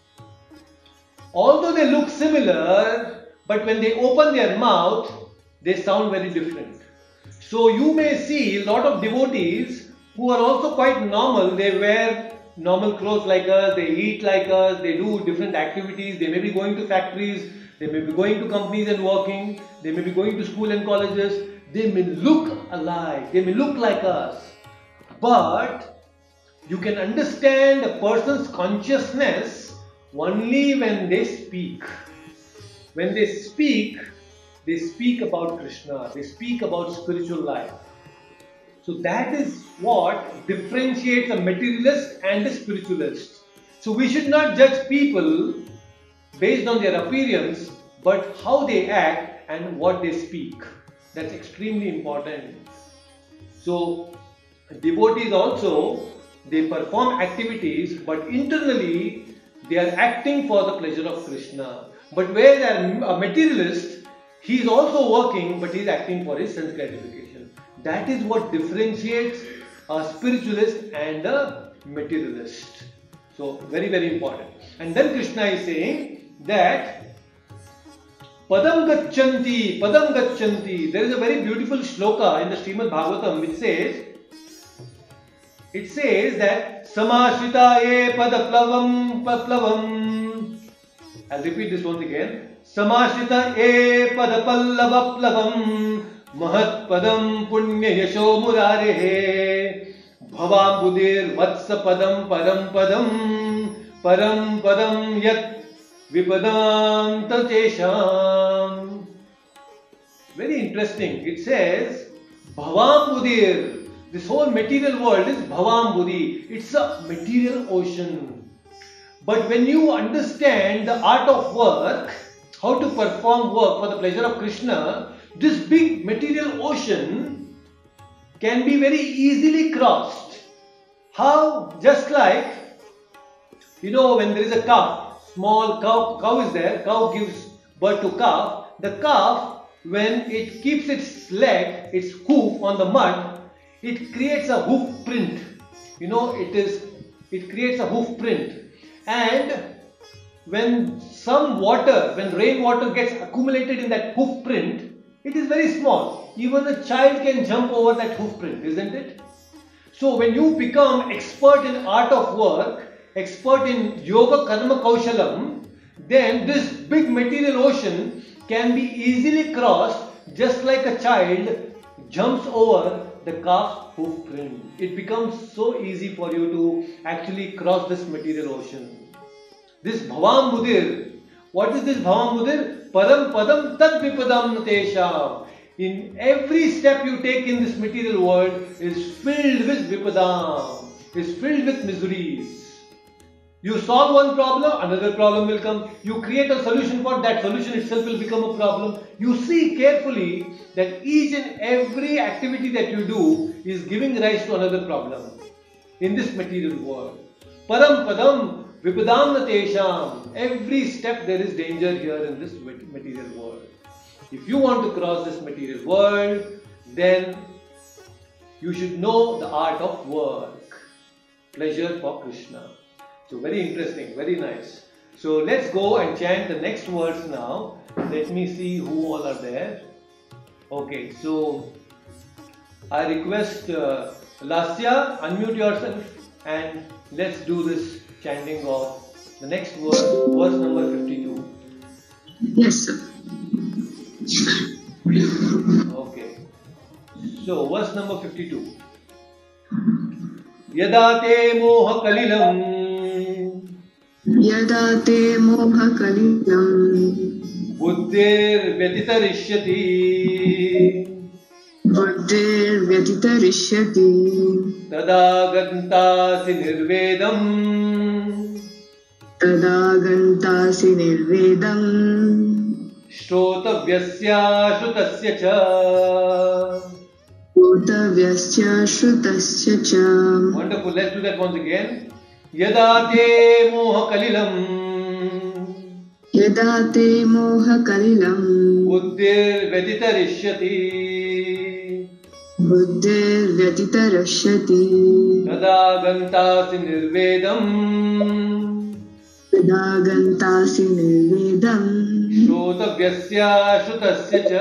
Although they look similar, but when they open their mouth, they sound very different. So you may see a lot of devotees who are also quite normal. They wear normal clothes like us, they eat like us, they do different activities, they may be going to factories, they may be going to companies and working, they may be going to school and colleges, they may look alike, they may look like us. But you can understand a person's consciousness only when they speak. When they speak, they speak about Krishna, they speak about spiritual life. So that is what differentiates a materialist and a spiritualist. So we should not judge people based on their appearance, but how they act and what they speak. That's extremely important. So devotees also, they perform activities, but internally they are acting for the pleasure of Krishna. But where they are a materialist, he is also working, but he is acting for his sense gratification. That is what differentiates a spiritualist and a materialist. So very, very important. And then Krishna is saying that Padam Gachanti, Padam Gachanti. There is a very beautiful shloka in the Srimad Bhagavatam which says, it says that Samashita e padaplavam paplavam. I'll repeat this once again. Samashita e padapallavaplavam Mahat padam punya yasho murarehe Bhavam vatsa padam param padam Param padam yat vipadam tatesham. Very interesting. It says Bhavam budir. This whole material world is Bhavam Buddhi. It's a material ocean. But when you understand the art of work, how to perform work for the pleasure of Krishna, this big material ocean can be very easily crossed. How? Just like, you know, when there is a calf, small cow, cow is there, cow gives birth to calf. The calf, when it keeps its leg, its hoof on the mud, it creates a hoof print. You know, it is, it creates a hoof print. And when some water, when rainwater gets accumulated in that hoof print, it is very small. Even a child can jump over that hoof print, isn't it? So when you become expert in art of work, expert in yoga karma kaushalam, then this big material ocean can be easily crossed just like a child jumps over the calf's hoof print. It becomes so easy for you to actually cross this material ocean. This Bhavam Budir. What is this Bhavam Budir? Padam Padam Tad Vipadam Natesham. In every step you take in this material world is filled with Vipadam, is filled with miseries. You solve one problem, another problem will come. You create a solution for that solution itself will become a problem. You see carefully that each and every activity that you do is giving rise to another problem in this material world. Param Padam Vipadam Natesham. Every step there is danger here in this material world. If you want to cross this material world, then you should know the art of work. Pleasure for Krishna. So very interesting, very nice. So let's go and chant the next words now. Let me see who all are there. Okay, so I request uh, Lasya, unmute yourself and let's do this chanting of the next verse, verse number fifty-two. Yes, sir. Okay. So verse number fifty-two. Yadate moha kalilam Yada te moha kalilam Buddhir vyatitarishyati Buddhir vyatitarishyati Tada gantasi nirvedam Tada gantasi nirvedam Shrotavyasya shrutasya cha श्रोतव्यस्य श्रुतस्य च. Wonderful. Let's do that once again. Yada te moha kalilam यदा ते मोहकलिलं buddhir veditarishyati बुद्धिर्व्यतितरष्यति tada gantasi nirvedam यदा गन्तासि निर्वेदं श्रोतव्यस्य श्रुतस्य च.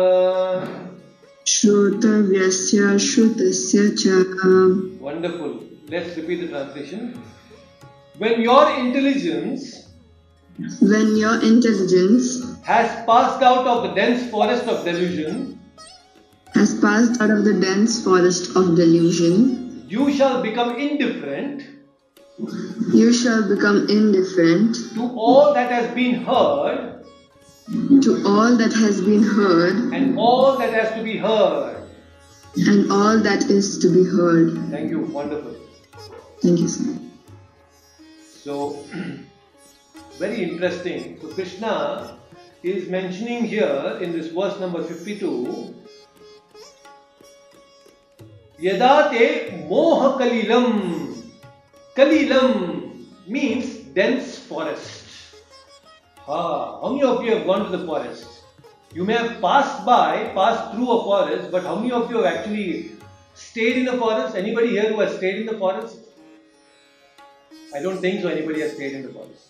श्रोतव्यस्य श्रुतस्य च. Wonderful. Let's repeat the translation. When your intelligence When your intelligence has passed out of the dense forest of delusion, has passed out of the dense forest of delusion, you shall become indifferent you shall become indifferent to all that has been heard to all that has been heard and all that has to be heard. and all that is to be heard. Thank you. Wonderful. Thank you, sir. So, very interesting. So, Krishna is mentioning here in this verse number fifty-two, Yada te moha kalilam. Kalilam means dense forest. Ah, how many of you have gone to the forest? You may have passed by, passed through a forest, but how many of you have actually stayed in the forest? Anybody here who has stayed in the forest? I don't think so anybody has stayed in the forest.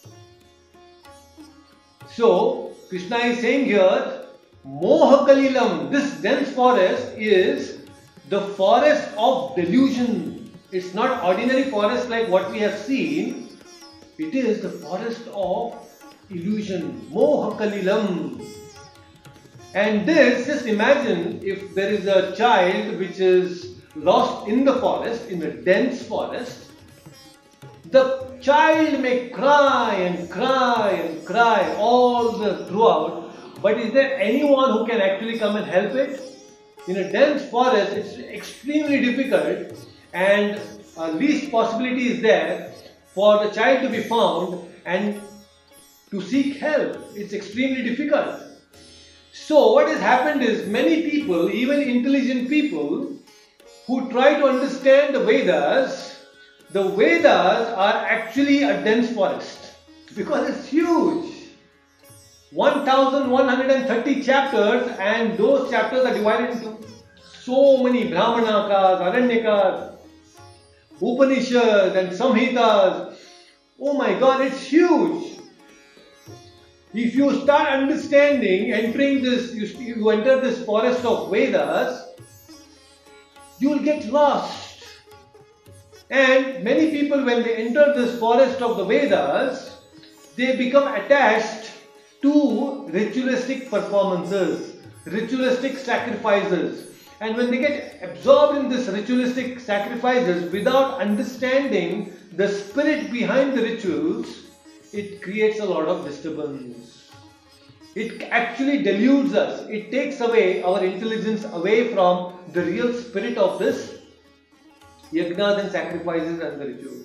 So, Krishna is saying here, Moha Kalilam, this dense forest is the forest of delusion. It's not ordinary forest like what we have seen. It is the forest of illusion. Moha Kalilam. And this, just imagine if there is a child which is lost in the forest, in a dense forest. The child may cry and cry and cry all the throughout, but is there anyone who can actually come and help it? In a dense forest, it's extremely difficult, and uh, least possibility is there for the child to be found and to seek help. It's extremely difficult. So what has happened is many people, even intelligent people, who try to understand the Vedas, the Vedas are actually a dense forest because it's huge. one thousand one hundred thirty chapters, and those chapters are divided into so many Brahmanakas, Aranyakas, Upanishads and Samhitas. Oh my God, it's huge. If you start understanding, entering this, you, you enter this forest of Vedas, you will get lost. And many people, when they enter this forest of the Vedas, they become attached to ritualistic performances, ritualistic sacrifices. And when they get absorbed in this ritualistic sacrifices without understanding the spirit behind the rituals, it creates a lot of disturbance. It actually deludes us. It takes away our intelligence away from the real spirit of this yajnas and sacrifices and the rituals.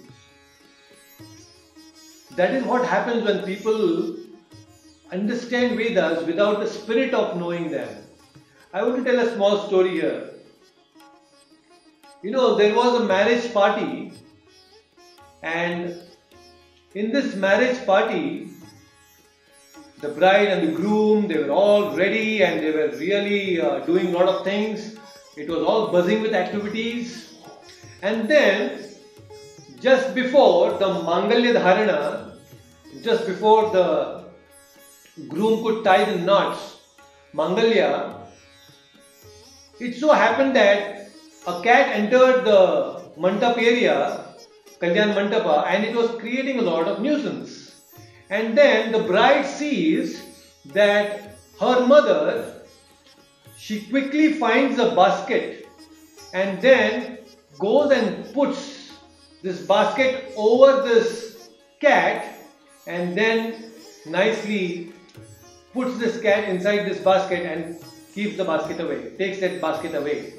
That is what happens when people understand Vedas without the spirit of knowing them. I want to tell a small story here. You know, there was a marriage party, and in this marriage party, the bride and the groom, they were all ready and they were really uh, doing a lot of things. It was all buzzing with activities. And then, just before the Mangalya Dharana, just before the groom could tie the knots, Mangalya, it so happened that a cat entered the Mandap area, Kalyan Mandapa, and it was creating a lot of nuisance. And then the bride sees that her mother, she quickly finds a basket and then goes and puts this basket over this cat and then nicely puts this cat inside this basket and keeps the basket away, takes that basket away.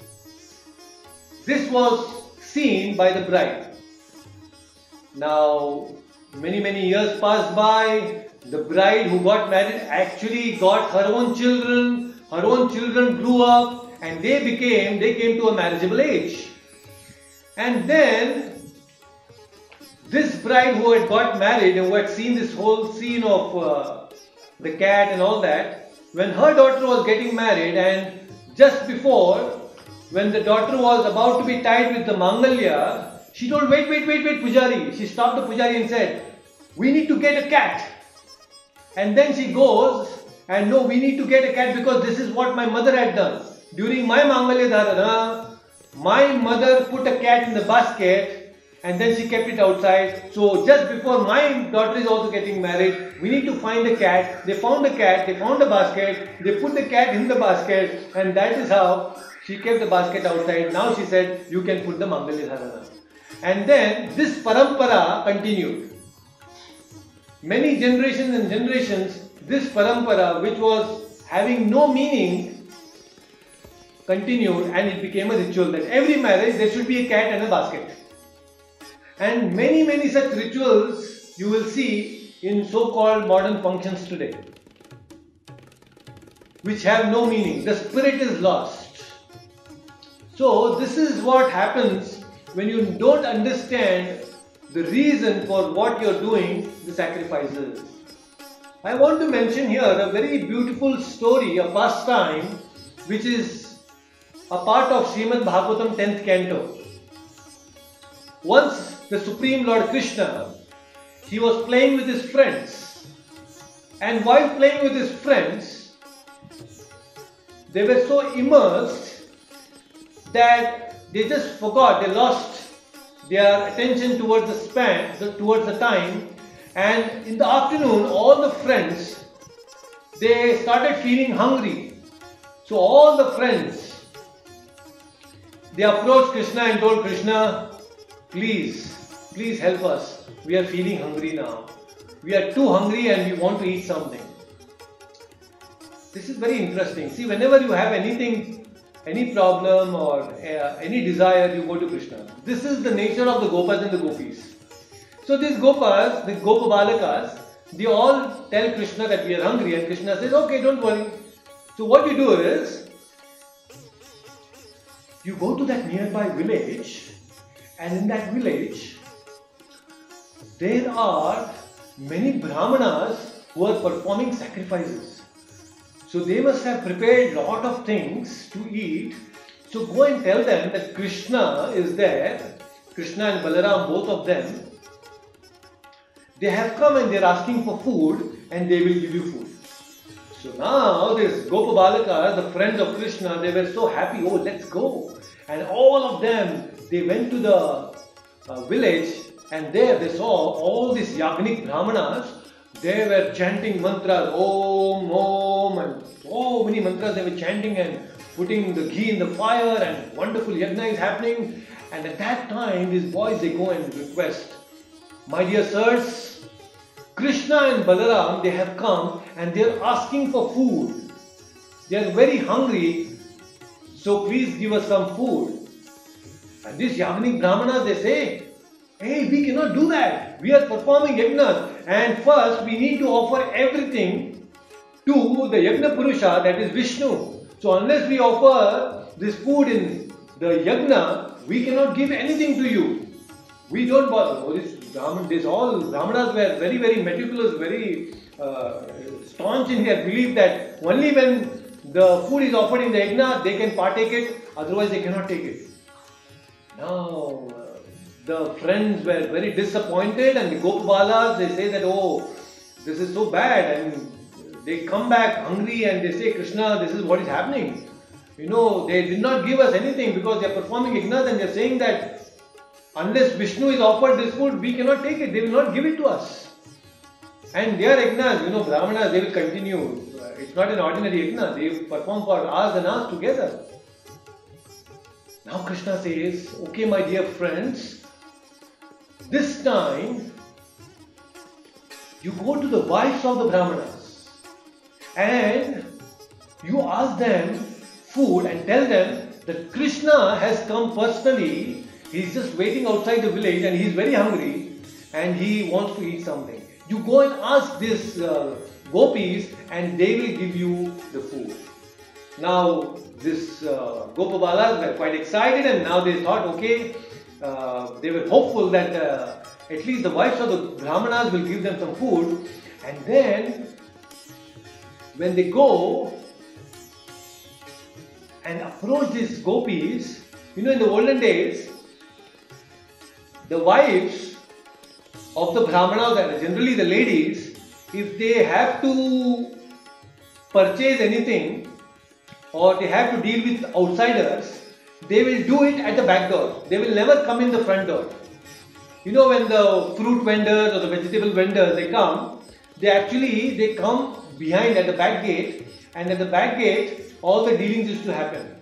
This was seen by the bride. Now, many many years passed by. The bride who got married actually got her own children. Her own children grew up, and they became, they came to a marriageable age. And then this bride who had got married and who had seen this whole scene of uh, the cat and all that, when her daughter was getting married, and just before, when the daughter was about to be tied with the Mangalya, she told, wait, wait, wait, wait, Pujari. She stopped the Pujari and said, we need to get a cat. And then she goes, and no, we need to get a cat because this is what my mother had done. During my Mangalya Dharana, my mother put a cat in the basket and then she kept it outside. So just before my daughter is also getting married, we need to find a cat. They found a cat, they found a basket, they put the cat in the basket, and that is how she kept the basket outside. Now she said, you can put the Mangalya Dharana. And then this parampara continued. Many generations and generations, this parampara, which was having no meaning, continued, and it became a ritual that every marriage there should be a cat and a basket. And many, many such rituals you will see in so-called modern functions today, which have no meaning. The spirit is lost. So this is what happens when you don't understand the reason for what you're doing, the sacrifices. I want to mention here a very beautiful story, a pastime, which is a part of Srimad Bhagavatam tenth canto. Once the Supreme Lord Krishna, he was playing with his friends, and while playing with his friends, they were so immersed that they just forgot, they lost their attention towards the span, towards the time, and in the afternoon all the friends, they started feeling hungry. So all the friends, they approached Krishna and told Krishna, please, please help us. We are feeling hungry now. We are too hungry and we want to eat something. This is very interesting. See, whenever you have anything, any problem or uh, any desire, you go to Krishna. This is the nature of the Gopas and the Gopis. So these Gopas, the Gopa Balakas, they all tell Krishna that we are hungry, and Krishna says, okay, don't worry. So what you do is, you go to that nearby village, and in that village, there are many Brahmanas who are performing sacrifices. So they must have prepared a lot of things to eat. So go and tell them that Krishna is there, Krishna and Balaram, both of them. They have come and they are asking for food, and they will give you food. So now this Gopa Balaka, the friends of Krishna, they were so happy, oh, let's go. And all of them, they went to the uh, village, and there they saw all these Yagnik Brahmanas. They were chanting mantras, Om, Om, and so many mantras they were chanting and putting the ghee in the fire, and wonderful yajna is happening. And at that time, these boys, they go and request, my dear sirs, Krishna and Balaram, they have come and they are asking for food. They are very hungry, so please give us some food. And these Yagnik Brahmanas, they say, hey, we cannot do that. We are performing yajnas, and first we need to offer everything to the Yajna Purusha, that is Vishnu. So unless we offer this food in the yajna, we cannot give anything to you. We don't bother. Oh, this Brahman, this all Brahmanas were very, very meticulous, very uh, staunch in their belief that only when the food is offered in the yajna, they can partake it, otherwise they cannot take it. Now, uh, the friends were very disappointed, and the Gopabalas, they say that, oh, this is so bad, and they come back hungry and they say, Krishna, this is what is happening. You know, they did not give us anything because they are performing yajnas, and they are saying that unless Vishnu is offered this food, we cannot take it. They will not give it to us. And their yajnas, you know, Brahmanas, they will continue. It's not an ordinary yajna. They perform for hours and hours together. Now Krishna says, okay, my dear friends, this time you go to the wives of the Brahmanas and you ask them food and tell them that Krishna has come personally. He's just waiting outside the village and he's very hungry and he wants to eat something. You go and ask these uh, gopis and they will give you the food. Now this uh, Gopabalas were quite excited, and now they thought, okay, uh, they were hopeful that uh, at least the wives of the Brahmanas will give them some food. And then when they go and approach these gopis, you know, in the olden days, the wives of the Brahmanas, and generally the ladies, if they have to purchase anything or they have to deal with outsiders, they will do it at the back door. They will never come in the front door. You know, when the fruit vendors or the vegetable vendors, they come, they actually, they come behind at the back gate, and at the back gate, all the dealings used to happen.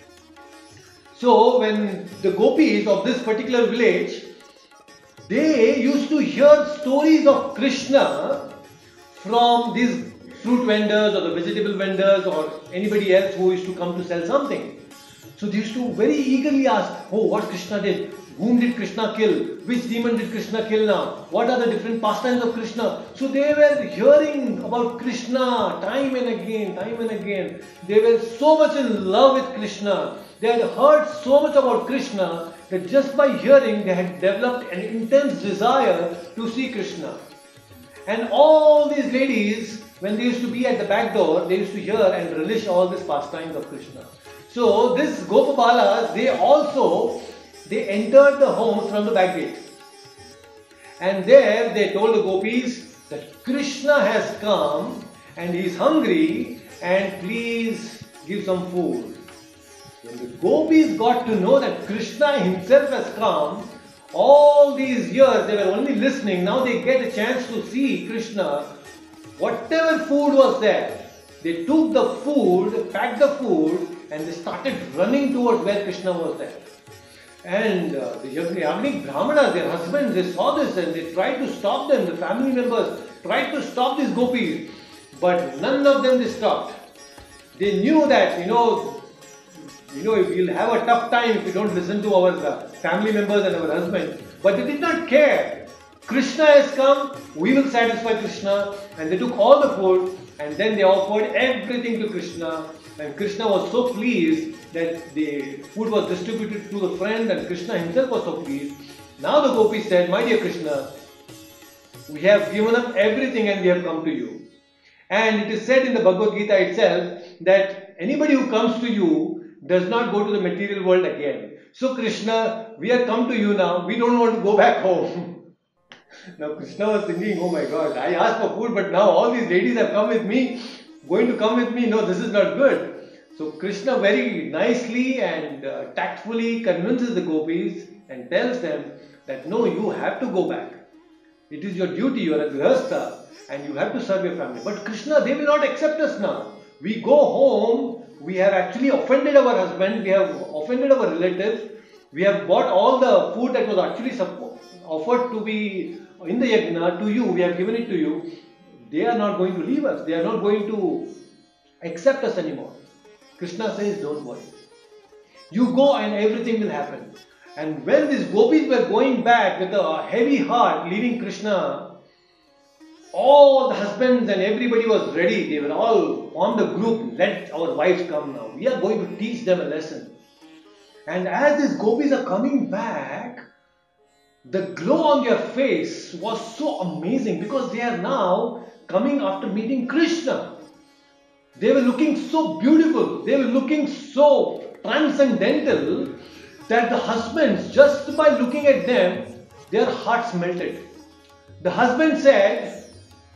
So, when the gopis of this particular village, they used to hear stories of Krishna from these fruit vendors or the vegetable vendors or anybody else who used to come to sell something. So they used to very eagerly ask, oh, what Krishna did? Whom did Krishna kill? Which demon did Krishna kill now? What are the different pastimes of Krishna? So they were hearing about Krishna time and again, time and again. They were so much in love with Krishna. They had heard so much about Krishna that just by hearing they had developed an intense desire to see Krishna. And all these ladies, when they used to be at the back door, they used to hear and relish all these pastimes of Krishna. So this Gopabalas, they also, they entered the homes from the back gate. And there they told the gopis that Krishna has come and he is hungry and please give some food. When the gopis got to know that Krishna himself has come, all these years they were only listening, now they get a chance to see Krishna. Whatever food was there, they took the food, packed the food, and they started running towards where Krishna was there. And uh, the Yagnik Brahmanas, their husbands, they saw this and they tried to stop them. The family members tried to stop these gopis, but none of them they stopped. They knew that, you know, you know, we'll have a tough time if we don't listen to our uh, family members and our husbands. But they did not care. Krishna has come, we will satisfy Krishna. And they took all the food and then they offered everything to Krishna. And Krishna was so pleased that the food was distributed to the friends, and Krishna himself was so pleased. Now the gopis said, my dear Krishna, we have given up everything and we have come to you. And it is said in the Bhagavad Gita itself that anybody who comes to you does not go to the material world again. So Krishna, we have come to you now, we don't want to go back home. Now Krishna was thinking, oh my God, I asked for food, but now all these ladies have come with me, going to come with me, no, this is not good. So Krishna very nicely and uh, tactfully convinces the gopis and tells them that no, you have to go back. It is your duty, you are a grihastha and you have to serve your family. But Krishna, they will not accept us now. We go home, we have actually offended our husband, we have offended our relatives, we have bought all the food that was actually offered to be in the yajna to you, we have given it to you. They are not going to leave us, they are not going to accept us anymore. Krishna says, don't worry. You go and everything will happen. And when these gopis were going back with a heavy heart, leaving Krishna, all the husbands and everybody was ready. They were all formed a group. Let our wives come now. We are going to teach them a lesson. And as these gopis are coming back, the glow on their face was so amazing because they are now coming after meeting Krishna. They were looking so beautiful, they were looking so transcendental that the husbands, just by looking at them, their hearts melted. The husband said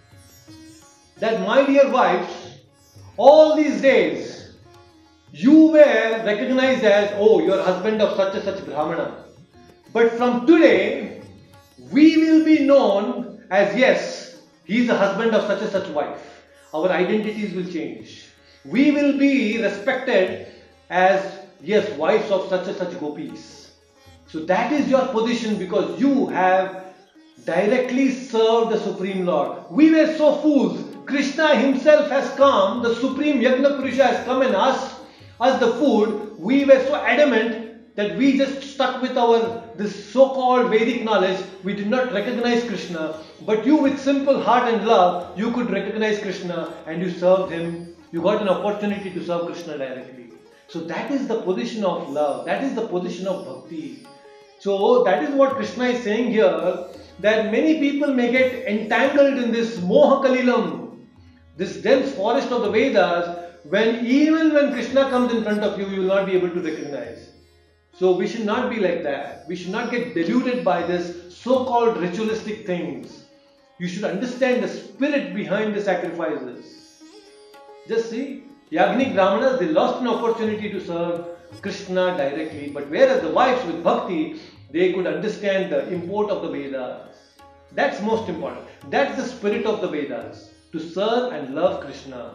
that, my dear wives, all these days you were recognized as, oh, you are husband of such and such Brahmana. But from today, we will be known as, yes, he is the husband of such and such wife. Our identities will change. We will be respected as, yes, wives of such and such gopis. So that is your position because you have directly served the Supreme Lord. We were so fools. Krishna himself has come, the Supreme Yagna Purusha has come and asked us the food. We were so adamant that we just stuck with our this so-called Vedic knowledge. We did not recognize Krishna. But you with simple heart and love, you could recognize Krishna and you served him You got an opportunity to serve Krishna directly. So that is the position of love. That is the position of bhakti. So that is what Krishna is saying here, that many people may get entangled in this moha kalilam, this dense forest of the Vedas, when even when Krishna comes in front of you, you will not be able to recognize. So we should not be like that. We should not get deluded by this so-called ritualistic things. You should understand the spirit behind the sacrifices. Just see, Yagnik Brahmanas, they lost an opportunity to serve Krishna directly, but whereas the wives with bhakti, they could understand the import of the Vedas. That's most important. That's the spirit of the Vedas, to serve and love Krishna.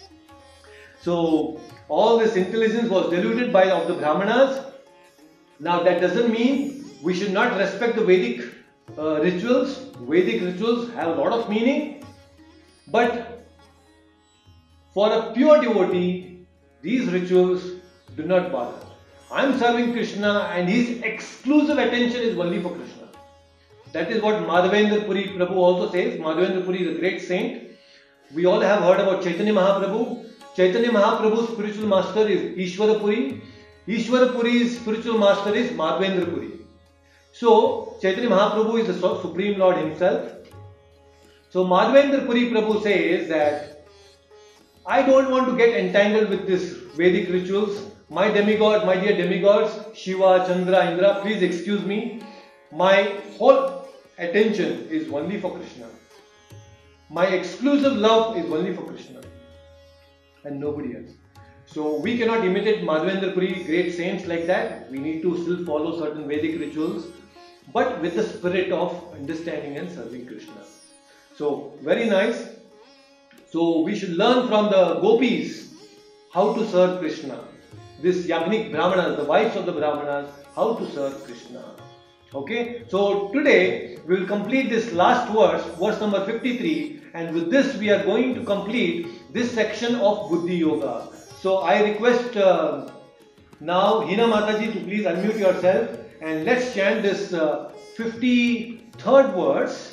So all this intelligence was deluded by of the Brahmanas. Now that doesn't mean we should not respect the Vedic uh, rituals. Vedic rituals have a lot of meaning, but for a pure devotee, these rituals do not bother. I am serving Krishna and his exclusive attention is only for Krishna. That is what Madhavendra Puri Prabhu also says. Madhavendra Puri is a great saint. We all have heard about Chaitanya Mahaprabhu. Chaitanya Mahaprabhu's spiritual master is Ishwara Puri. Ishwara Puri's spiritual master is Madhavendra Puri. So Chaitanya Mahaprabhu is the Supreme Lord himself. So Madhavendra Puri Prabhu says that I don't want to get entangled with this Vedic rituals. My demigod, my dear demigods, Shiva, Chandra, Indra, please excuse me. My whole attention is only for Krishna. My exclusive love is only for Krishna and nobody else. So we cannot imitate Madhavendra Puri, great saints like that. We need to still follow certain Vedic rituals, but with the spirit of understanding and serving Krishna. So very nice. So we should learn from the gopis how to serve Krishna. This Yagnik Brahmanas, the wives of the Brahmanas, how to serve Krishna. Okay, so today we will complete this last verse, verse number fifty-three, and with this we are going to complete this section of Buddhi Yoga. So I request uh, now Hina Mataji to please unmute yourself and let's chant this uh, fifty-third verse.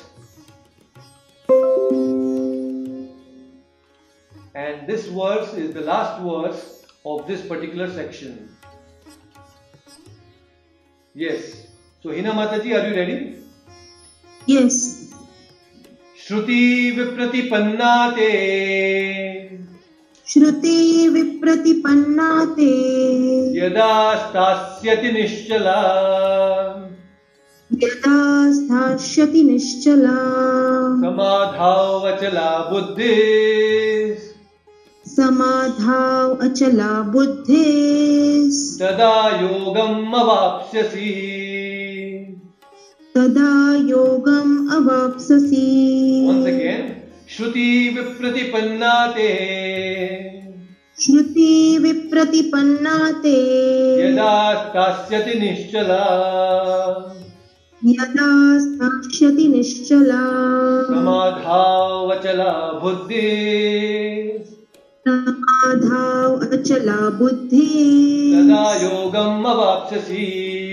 And this verse is the last verse of this particular section. Yes. So Hina Mataji, are you ready? Yes. Shruti Vipratipannate Shruti Vipratipannate Yada Stasyati Nischala Yada Sthashyati Nischala Samadhav Achala Buddhis Samadhav Achala Buddhis Tada Yogam Avapsyasi. Tada Yogam Avapsasi. Once again, Shruti Vipratipannate Shruti Vipratipannate Yada Stasyati Nischala Yada Sthashyati Nischala Samadhav Achala Buddhis Samadhav Achala Buddhis Tada Yogam Avapsyasi.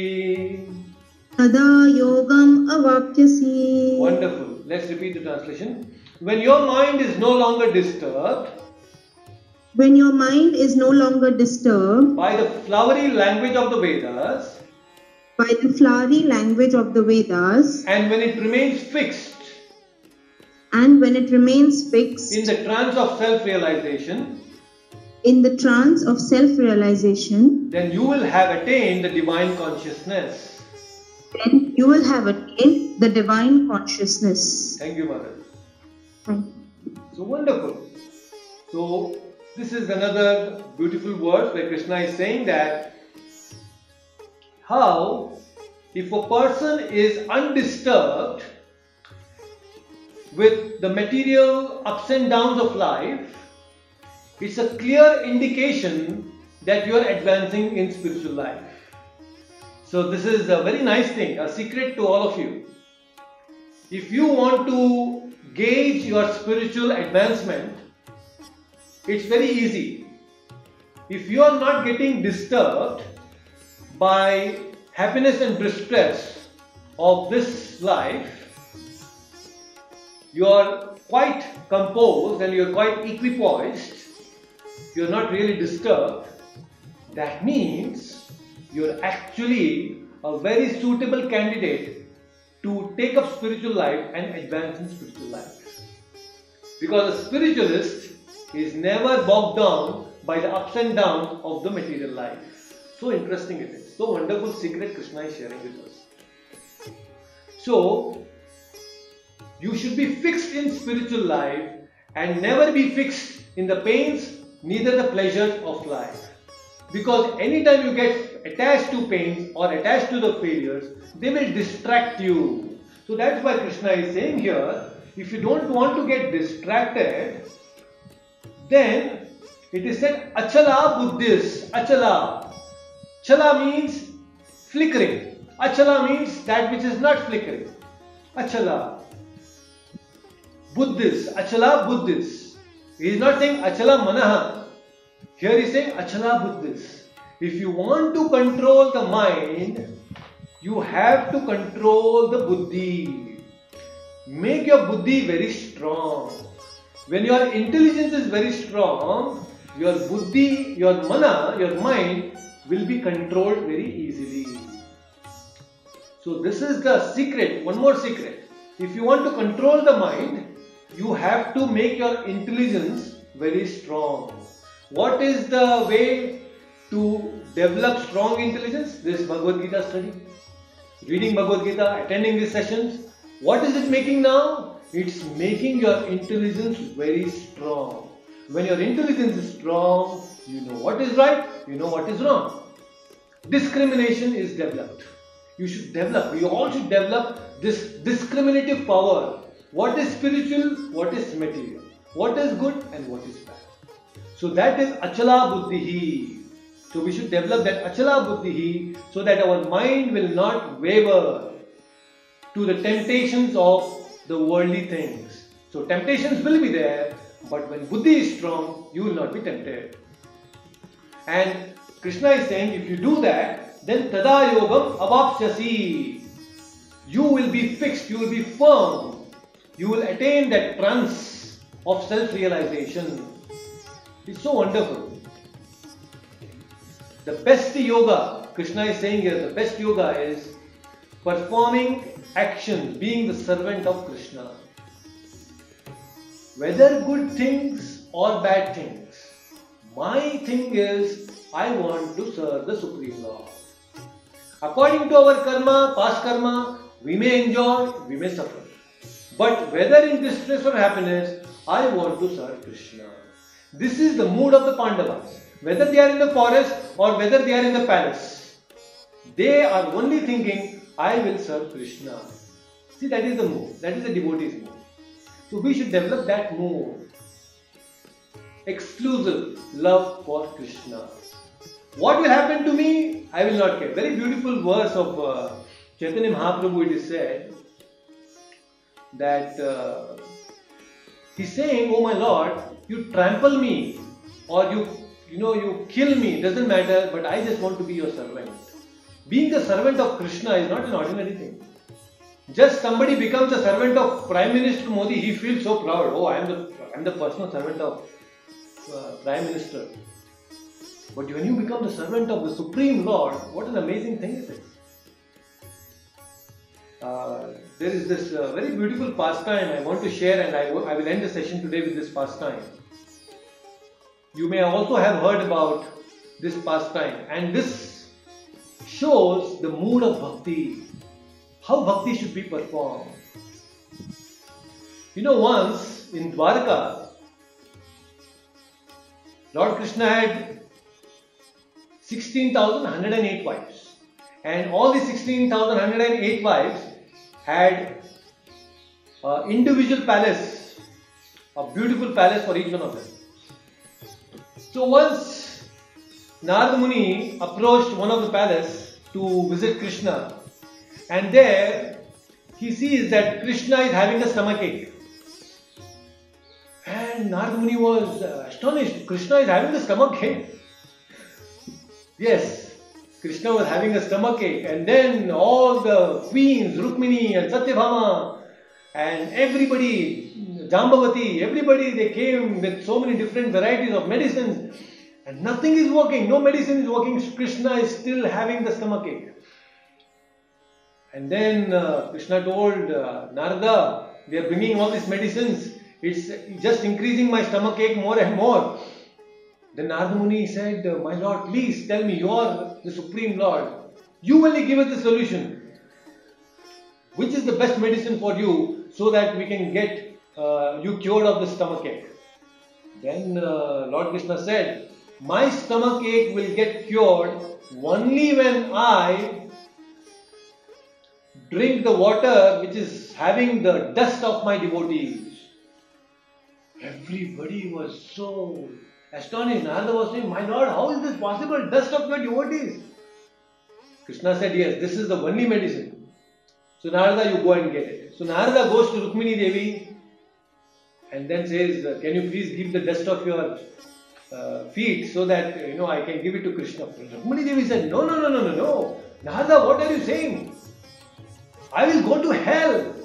Tada Yogam Avapsyasi. Wonderful. Let's repeat the translation. When your mind is no longer disturbed When your mind is no longer disturbed by the flowery language of the Vedas, by the flowery language of the Vedas, and when it remains fixed and when it remains fixed in the trance of self-realization, in the trance of self-realization, then you will have attained the divine consciousness. then you will have attained the divine consciousness. Thank you, Mother. Thank you. So wonderful. So this is another beautiful verse where Krishna is saying that how if a person is undisturbed with the material ups and downs of life, it's a clear indication that you are advancing in spiritual life. So this is a very nice thing, a secret to all of you. If you want to gauge your spiritual advancement, it's very easy. If you are not getting disturbed by happiness and distress of this life, you are quite composed and you are quite equipoised, you're not really disturbed, that means you're actually a very suitable candidate to take up spiritual life and advance in spiritual life. Because a spiritualist is never bogged down by the ups and downs of the material life. So interesting it is. So wonderful secret Krishna is sharing with us. So, you should be fixed in spiritual life and never be fixed in the pains, neither the pleasures of life. Because anytime you get attached to pains or attached to the failures, they will distract you. So that's why Krishna is saying here, if you don't want to get distracted, then it is said achala buddhis. Achala. Chala means flickering. Achala means that which is not flickering. Achala. Buddhis. Achala buddhis. He is not saying achala manaha. Here he is saying achala buddhis. If you want to control the mind, you have to control the buddhi. Make your buddhi very strong. When your intelligence is very strong, your buddhi, your mana, your mind will be controlled very easily. So this is the secret, one more secret. If you want to control the mind, you have to make your intelligence very strong. What is the way to develop strong intelligence? This Bhagavad Gita study. Reading Bhagavad Gita, attending these sessions. What is it making now? It's making your intelligence very strong. When your intelligence is strong, you know what is right, you know what is wrong. Discrimination is developed. You should develop, we all should develop this discriminative power. What is spiritual, what is material, what is good and what is bad. So that is achala buddhihi. So we should develop that achala buddhihi so that our mind will not waver to the temptations of the worldly things. So temptations will be there, but when buddhi is strong, you will not be tempted. And Krishna is saying, if you do that, then tada yogam avapsyasi. You will be fixed, you will be firm. You will attain that trance of self-realization. It's so wonderful. The best yoga, Krishna is saying here, the best yoga is performing action, being the servant of Krishna. Whether good things or bad things, my thing is, I want to serve the Supreme Lord. According to our karma, past karma, we may enjoy, we may suffer. But whether in distress or happiness, I want to serve Krishna. This is the mood of the Pandavas. Whether they are in the forest or whether they are in the palace, they are only thinking, I will serve Krishna. See, that is the mood. That is the devotee's mood. So we should develop that mood. Exclusive love for Krishna. What will happen to me? I will not care. Very beautiful verse of uh, Chaitanya Mahaprabhu, it is said that uh, he's saying, oh my Lord, you trample me or you, you know, you kill me, doesn't matter, but I just want to be your servant. Being the servant of Krishna is not an ordinary thing. Just somebody becomes a servant of Prime Minister Modi, he feels so proud. Oh, I am the, I am the personal servant of uh, Prime Minister. But when you become the servant of the Supreme Lord, what an amazing thing it is. Uh, there is this uh, very beautiful pastime I want to share, and I, I will end the session today with this pastime. You may also have heard about this pastime, and this shows the mood of bhakti, how bhakti should be performed. You know, once in Dwarka, Lord Krishna had sixteen thousand one hundred eight wives, and all the sixteen thousand one hundred eight wives had an individual palace, a beautiful palace for each one of them. So once Narada Muni approached one of the palace to visit Krishna, and there he sees that Krishna is having a stomachache. And Narada Muni was astonished. Krishna is having a stomachache. Yes, Krishna was having a stomachache, and then all the queens, Rukmini and Satyabhama, and everybody, Jambavati, everybody, they came with so many different varieties of medicines and nothing is working, no medicine is working. Krishna is still having the stomachache. And then uh, Krishna told uh, Narada, they are bringing all these medicines, it's just increasing my stomachache more and more. Then Narada Muni said, my Lord, please tell me, you are the Supreme Lord. You only give us the solution. Which is the best medicine for you so that we can get uh, you cured of the stomachache? Then uh, Lord Krishna said, my stomachache will get cured only when I drink the water which is having the dust of my devotees. Everybody was so astonished. Narada was saying, my Lord, how is this possible? Dust of your devotees. Krishna said, yes, this is the only medicine. So Narada, you go and get it. So Narada goes to Rukmini Devi and then says, can you please give the dust of your uh, feet so that, you know, I can give it to Krishna. Rukmini Devi said, no, no, no, no, no, no. Narada, what are you saying? I will go to hell.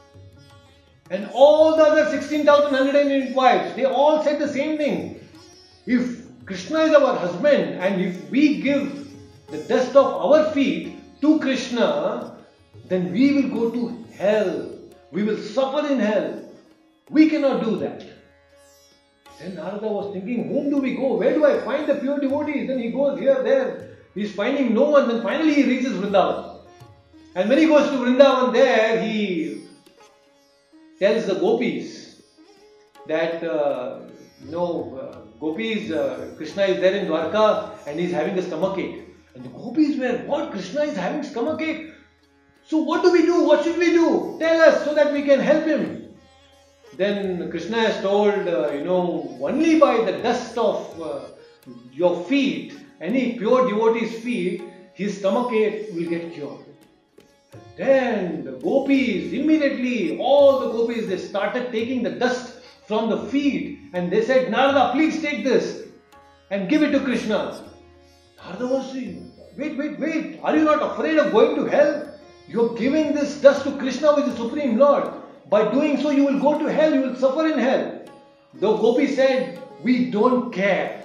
And all the other sixteen thousand one hundred eight wives, they all said the same thing. If Krishna is our husband and if we give the dust of our feet to Krishna, then we will go to hell. We will suffer in hell. We cannot do that. Then Narada was thinking, whom do we go? Where do I find the pure devotees? Then he goes here, there. He is finding no one. Then finally he reaches Vrindavan. And when he goes to Vrindavan, there he tells the gopis that, uh, you know, uh, gopis, uh, Krishna is there in Dwarka and he is having a stomachache. And the gopis were, what? Krishna is having stomachache? So what do we do? What should we do? Tell us so that we can help him. Then Krishna has told, uh, you know, only by the dust of uh, your feet, any pure devotee's feet, his stomachache will get cured. And then the gopis, immediately, all the gopis, they started taking the dust from the feet and they said, Narada, please take this and give it to Krishna. Narada was saying, wait, wait, wait, are you not afraid of going to hell? You are giving this dust to Krishna, who is the Supreme Lord. By doing so, you will go to hell, you will suffer in hell. The gopi said, we don't care.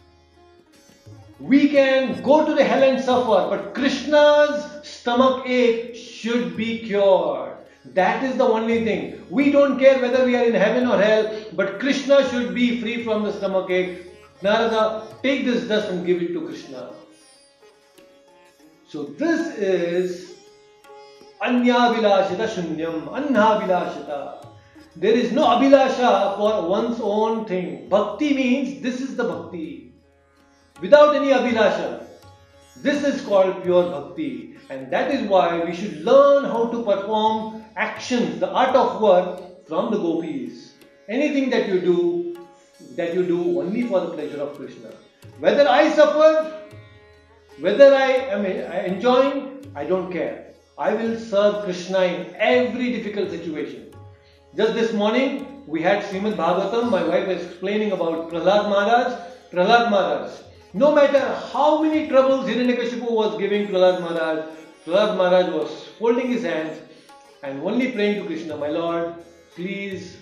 We can go to the hell and suffer, but Krishna's stomach ache should be cured. That is the only thing. We don't care whether we are in heaven or hell, but Krishna should be free from the stomach ache. Narada, take this dust and give it to Krishna. So this is Anya Vilashita Shunyam, Anha Vilashita. There is no Abhilasha for one's own thing. Bhakti means this is the Bhakti. Without any Abhilasha. This is called pure Bhakti. And that is why we should learn how to perform actions, the art of work from the gopis. Anything that you do, that you do only for the pleasure of Krishna. Whether I suffer, whether I am enjoying, I don't care. I will serve Krishna in every difficult situation. Just this morning, we had Srimad Bhagavatam. My wife was explaining about Prahlad Maharaj. Prahlad Maharaj. No matter how many troubles Hiranyakashipu was giving Prahlad Maharaj, Prahlad Maharaj was folding his hands and only praying to Krishna, my Lord, please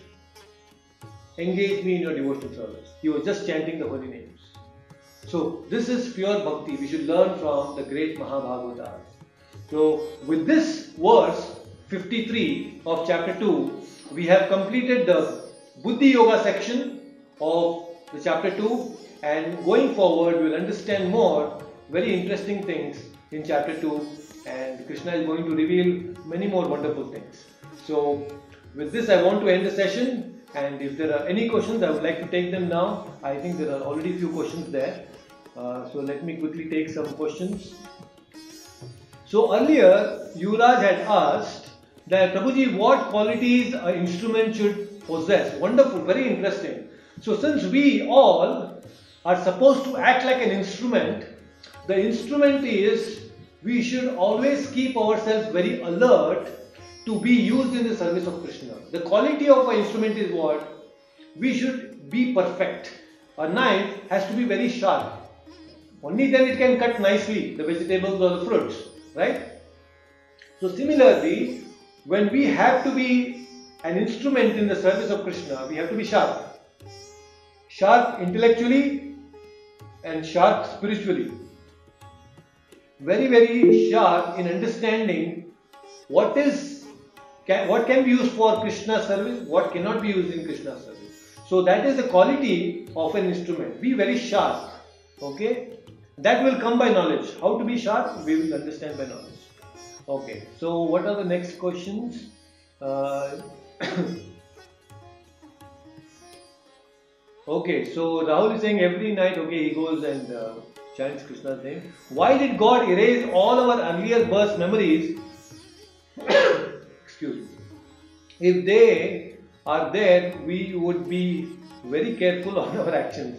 engage me in your devotional service. He was just chanting the holy names. So this is pure bhakti. We should learn from the great Mahabhagavatas. So with this verse fifty-three of chapter two, we have completed the Buddhi Yoga section of the chapter two, and going forward we will understand more very interesting things in chapter two, and Krishna is going to reveal many more wonderful things. So with this I want to end the session, and if there are any questions I would like to take them now. I think there are already few questions there. Uh, so let me quickly take some questions. So earlier, Yuvraj had asked that, Prabhuji, what qualities an instrument should possess? Wonderful, very interesting. So since we all are supposed to act like an instrument, the instrument is, we should always keep ourselves very alert to be used in the service of Krishna. The quality of an instrument is what? We should be perfect. A knife has to be very sharp. Only then it can cut nicely the vegetables or the fruits. Right? So similarly, when we have to be an instrument in the service of Krishna, we have to be sharp. Sharp intellectually and sharp spiritually. Very, very sharp in understanding what is can, what can be used for Krishna service, what cannot be used in Krishna service. So that is the quality of an instrument. Be very sharp. Okay? That will come by knowledge. How to be sharp? We will understand by knowledge. Okay. So what are the next questions? Uh, okay. So Rahul is saying every night, okay, he goes and uh, chants Krishna's name. Why did God erase all our earlier birth memories? Excuse me. If they are there, we would be very careful on our actions.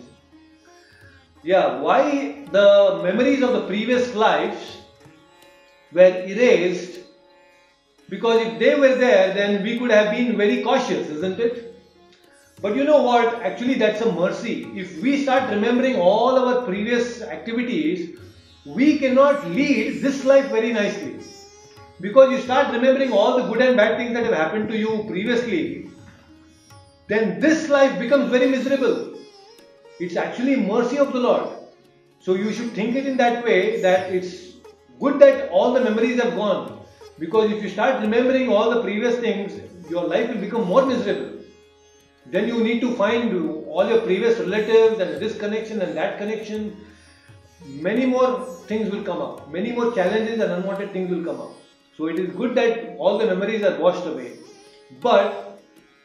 Yeah, why the memories of the previous lives were erased? Because if they were there, then we could have been very cautious, isn't it? But you know what? Actually, that's a mercy. If we start remembering all our previous activities, we cannot lead this life very nicely. Because you start remembering all the good and bad things that have happened to you previously, then this life becomes very miserable. It's actually mercy of the Lord. So you should think it in that way, that it's good that all the memories have gone. Because if you start remembering all the previous things, your life will become more miserable. Then you need to find all your previous relatives and this connection and that connection. Many more things will come up. Many more challenges and unwanted things will come up. So it is good that all the memories are washed away. But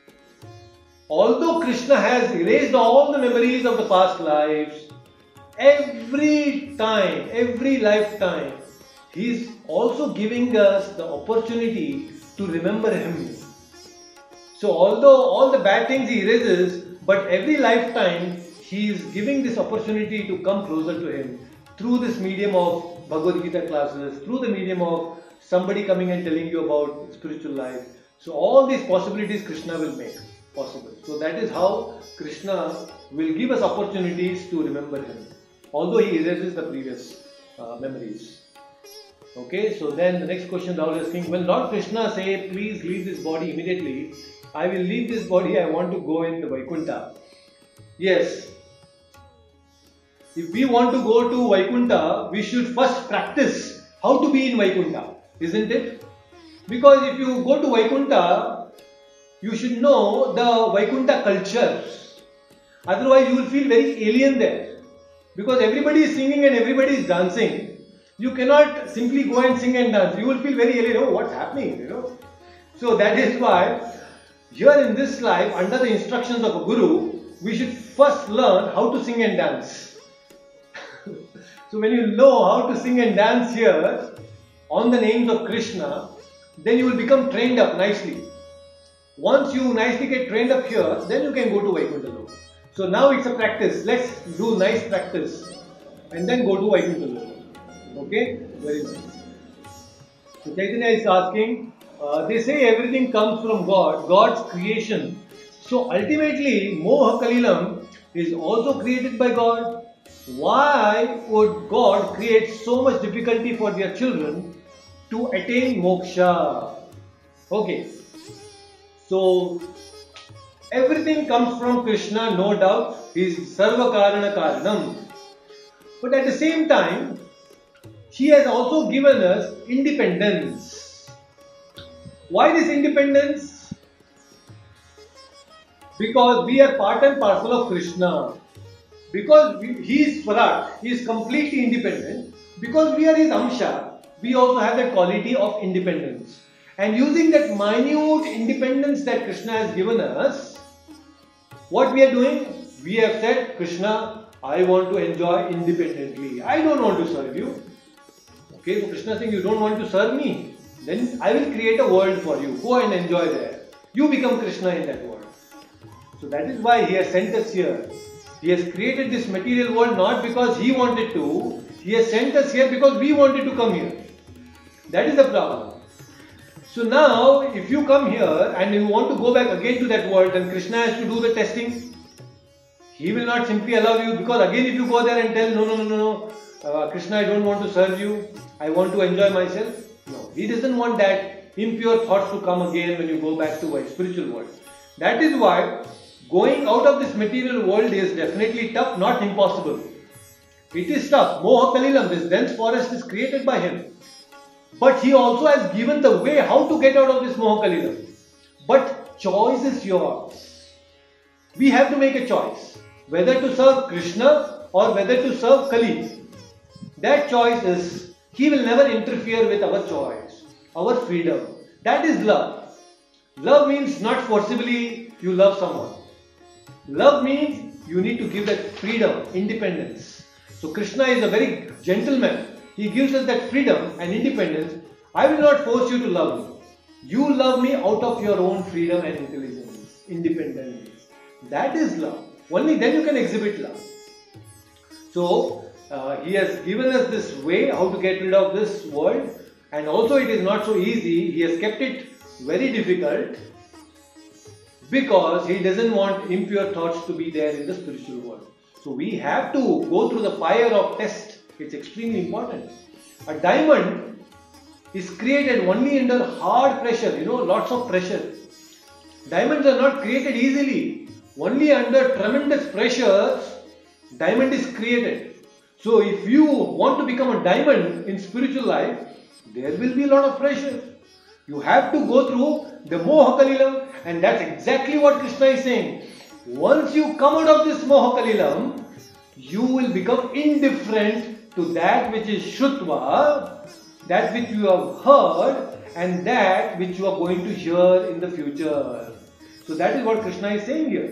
although Krishna has erased all the memories of the past lives, every time, every lifetime, He is also giving us the opportunity to remember Him. So although all the bad things He erases, but every lifetime He is giving this opportunity to come closer to Him through this medium of Bhagavad Gita classes, through the medium of somebody coming and telling you about spiritual life. So all these possibilities Krishna will make possible. So that is how Krishna will give us opportunities to remember Him, although He erases the previous uh, memories. Okay, so then the next question Rahul is asking, when Lord Krishna say, please leave this body immediately, I will leave this body, I want to go in the Vaikuntha. Yes, if we want to go to Vaikuntha, we should first practice how to be in Vaikuntha, isn't it? Because if you go to Vaikuntha, you should know the Vaikuntha culture. Otherwise, you will feel very alien there. Because everybody is singing and everybody is dancing. You cannot simply go and sing and dance. You will feel very alien. Oh, what's happening? You know. So that is why here in this life, under the instructions of a guru, we should first learn how to sing and dance. So when you know how to sing and dance here on the names of Krishna, then you will become trained up nicely. Once you nicely get trained up here, then you can go to Vaikuntha Loka. So now it's a practice. Let's do nice practice and then go to Vaikuntha Loka. Okay? Very nice. So Chaitanya is asking, uh, they say everything comes from God, God's creation. So ultimately, Moha Kalilam is also created by God. Why would God create so much difficulty for their children to attain moksha? Okay. So everything comes from Krishna, no doubt. He is Sarva Karana Karanam. But at the same time, He has also given us independence. Why this independence? Because we are part and parcel of Krishna. Because we, He is Swarat, He is completely independent. Because we are His Amsha, we also have that quality of independence. And using that minute independence that Krishna has given us, what we are doing? We have said, Krishna, I want to enjoy independently. I don't want to serve you. Okay, so Krishna is saying, you don't want to serve me? Then I will create a world for you. Go and enjoy there. You become Krishna in that world. So that is why He has sent us here. He has created this material world not because He wanted to. He has sent us here because we wanted to come here. That is the problem. So now, if you come here and you want to go back again to that world, then Krishna has to do the testing. He will not simply allow you, because again if you go there and tell, no, no, no, no, no, uh, Krishna, I don't want to serve you, I want to enjoy myself. No, He doesn't want that. impure thoughts to come again when you go back to a spiritual world. That is why going out of this material world is definitely tough, not impossible. It is tough. Moha Kalilam, this dense forest is created by him. But he also has given the way how to get out of this Moha Kalilam. But choice is yours. We have to make a choice. Whether to serve Krishna or whether to serve Kali. That choice is, he will never interfere with our choice, our freedom. That is love. Love means not forcibly you love someone. Love means you need to give that freedom, independence. So Krishna is a very gentleman. He gives us that freedom and independence. I will not force you to love me. You love me out of your own freedom and intelligence, independence. That is love. Only then you can exhibit love. So uh, he has given us this way how to get rid of this world, and also it is not so easy. He has kept it very difficult because he doesn't want impure thoughts to be there in the spiritual world. So we have to go through the fire of test. It's extremely important. A diamond is created only under hard pressure, you know, lots of pressure. Diamonds are not created easily. Only under tremendous pressure, diamond is created. So if you want to become a diamond in spiritual life, there will be a lot of pressure. You have to go through the Moha Kalilam, and that's exactly what Krishna is saying. Once you come out of this Moha Kalilam, you will become indifferent to that which is Shrutva, that which you have heard, and that which you are going to hear in the future. So that is what Krishna is saying here.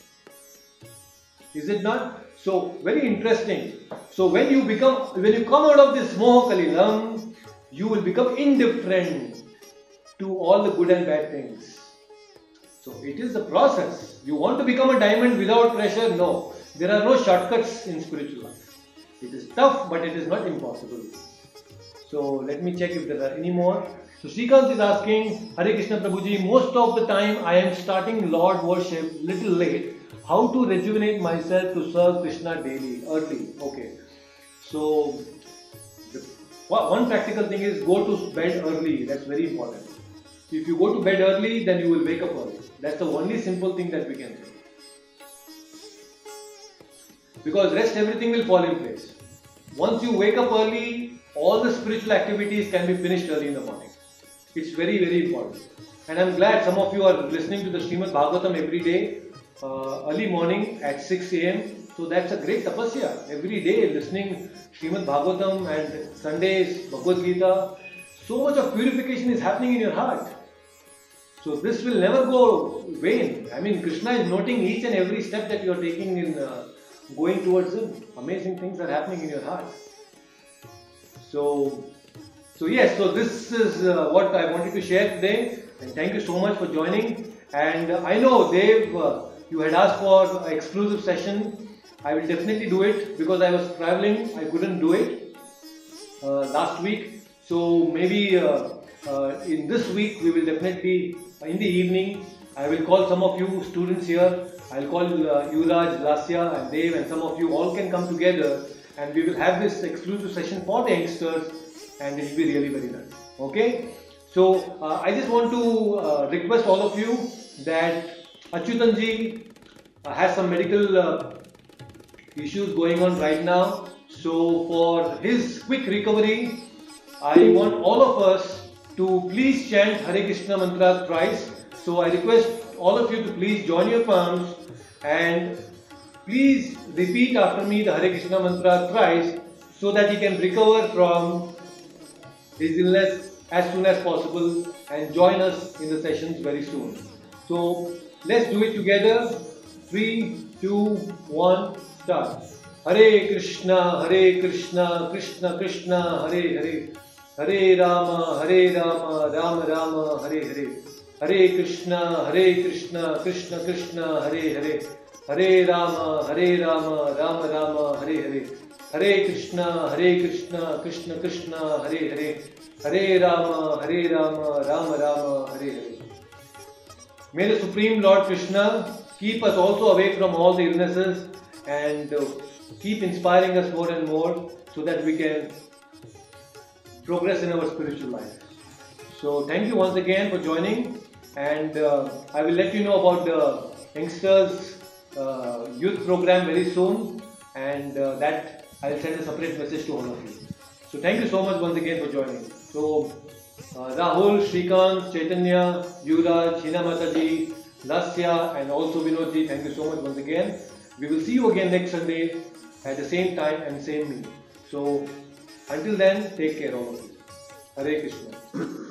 Is it not? So very interesting. So when you become, when you come out of this Moha Kalilam, you will become indifferent to all the good and bad things. So it is a process. You want to become a diamond without pressure? No. There are no shortcuts in spiritual life. It is tough, but it is not impossible. So let me check if there are any more. So Shrikant is asking, Hare Krishna Prabhuji, most of the time I am starting Lord worship little late. How to rejuvenate myself to serve Krishna daily, early? Okay. So the, one practical thing is go to bed early. That's very important. If you go to bed early, then you will wake up early. That's the only simple thing that we can say. Because rest everything will fall in place. Once you wake up early, all the spiritual activities can be finished early in the morning. It's very, very important. And I'm glad some of you are listening to the Srimad Bhagavatam every day, uh, early morning at six A M So that's a great tapasya. Every day listening Srimad Bhagavatam and Sundays Bhagavad Gita. So much of purification is happening in your heart. So this will never go vain. I mean, Krishna is noting each and every step that you are taking in uh, going towards Him. Amazing things are happening in your heart. So, so yes, so this is uh, what I wanted to share today. And thank you so much for joining. And uh, I know Dave, uh, you had asked for an exclusive session. I will definitely do it because I was traveling. I couldn't do it uh, last week. So maybe uh, uh, in this week we will definitely, in the evening, I will call some of you students here. I will call uh, Yuvraj, Lasya and Dave, and some of you all can come together and we will have this exclusive session for the youngsters, and it will be really very nice. Okay? So uh, I just want to uh, request all of you that Achyutanji uh, has some medical uh, issues going on right now. So for his quick recovery, I want all of us to please chant Hare Krishna mantra thrice. So I request all of you to please join your palms and please repeat after me the Hare Krishna mantra thrice so that he can recover from his illness as soon as possible and join us in the sessions very soon. So let's do it together. three, two, one, start. Hare Krishna, Hare Krishna, Krishna Krishna, Hare Hare, Hare Rama, Hare Rama, Rama Rama, Hare Hare, Hare Krishna, Hare Krishna, Krishna Krishna, Hare Hare, Hare Rama, Hare Rama, Rama Rama, Hare Hare, Hare Krishna, Hare Krishna, Krishna Krishna, Hare Hare, Hare Rama, Hare Rama, Rama Rama, Hare Hare. May the Supreme Lord Krishna keep us also away from all the illnesses and uh, keep inspiring us more and more so that we can progress in our spiritual life. So thank you once again for joining, and uh, I will let you know about the youngsters uh, youth program very soon, and uh, that I'll send a separate message to all of you. So thank you so much once again for joining. So uh, Rahul, Shrikant, Chaitanya, Yuvraj, Hina Mataji, Lasya, and also Vinodji, thank you so much once again. We will see you again next Sunday at the same time and same meeting. So until then, take care all of you. Hare Krishna.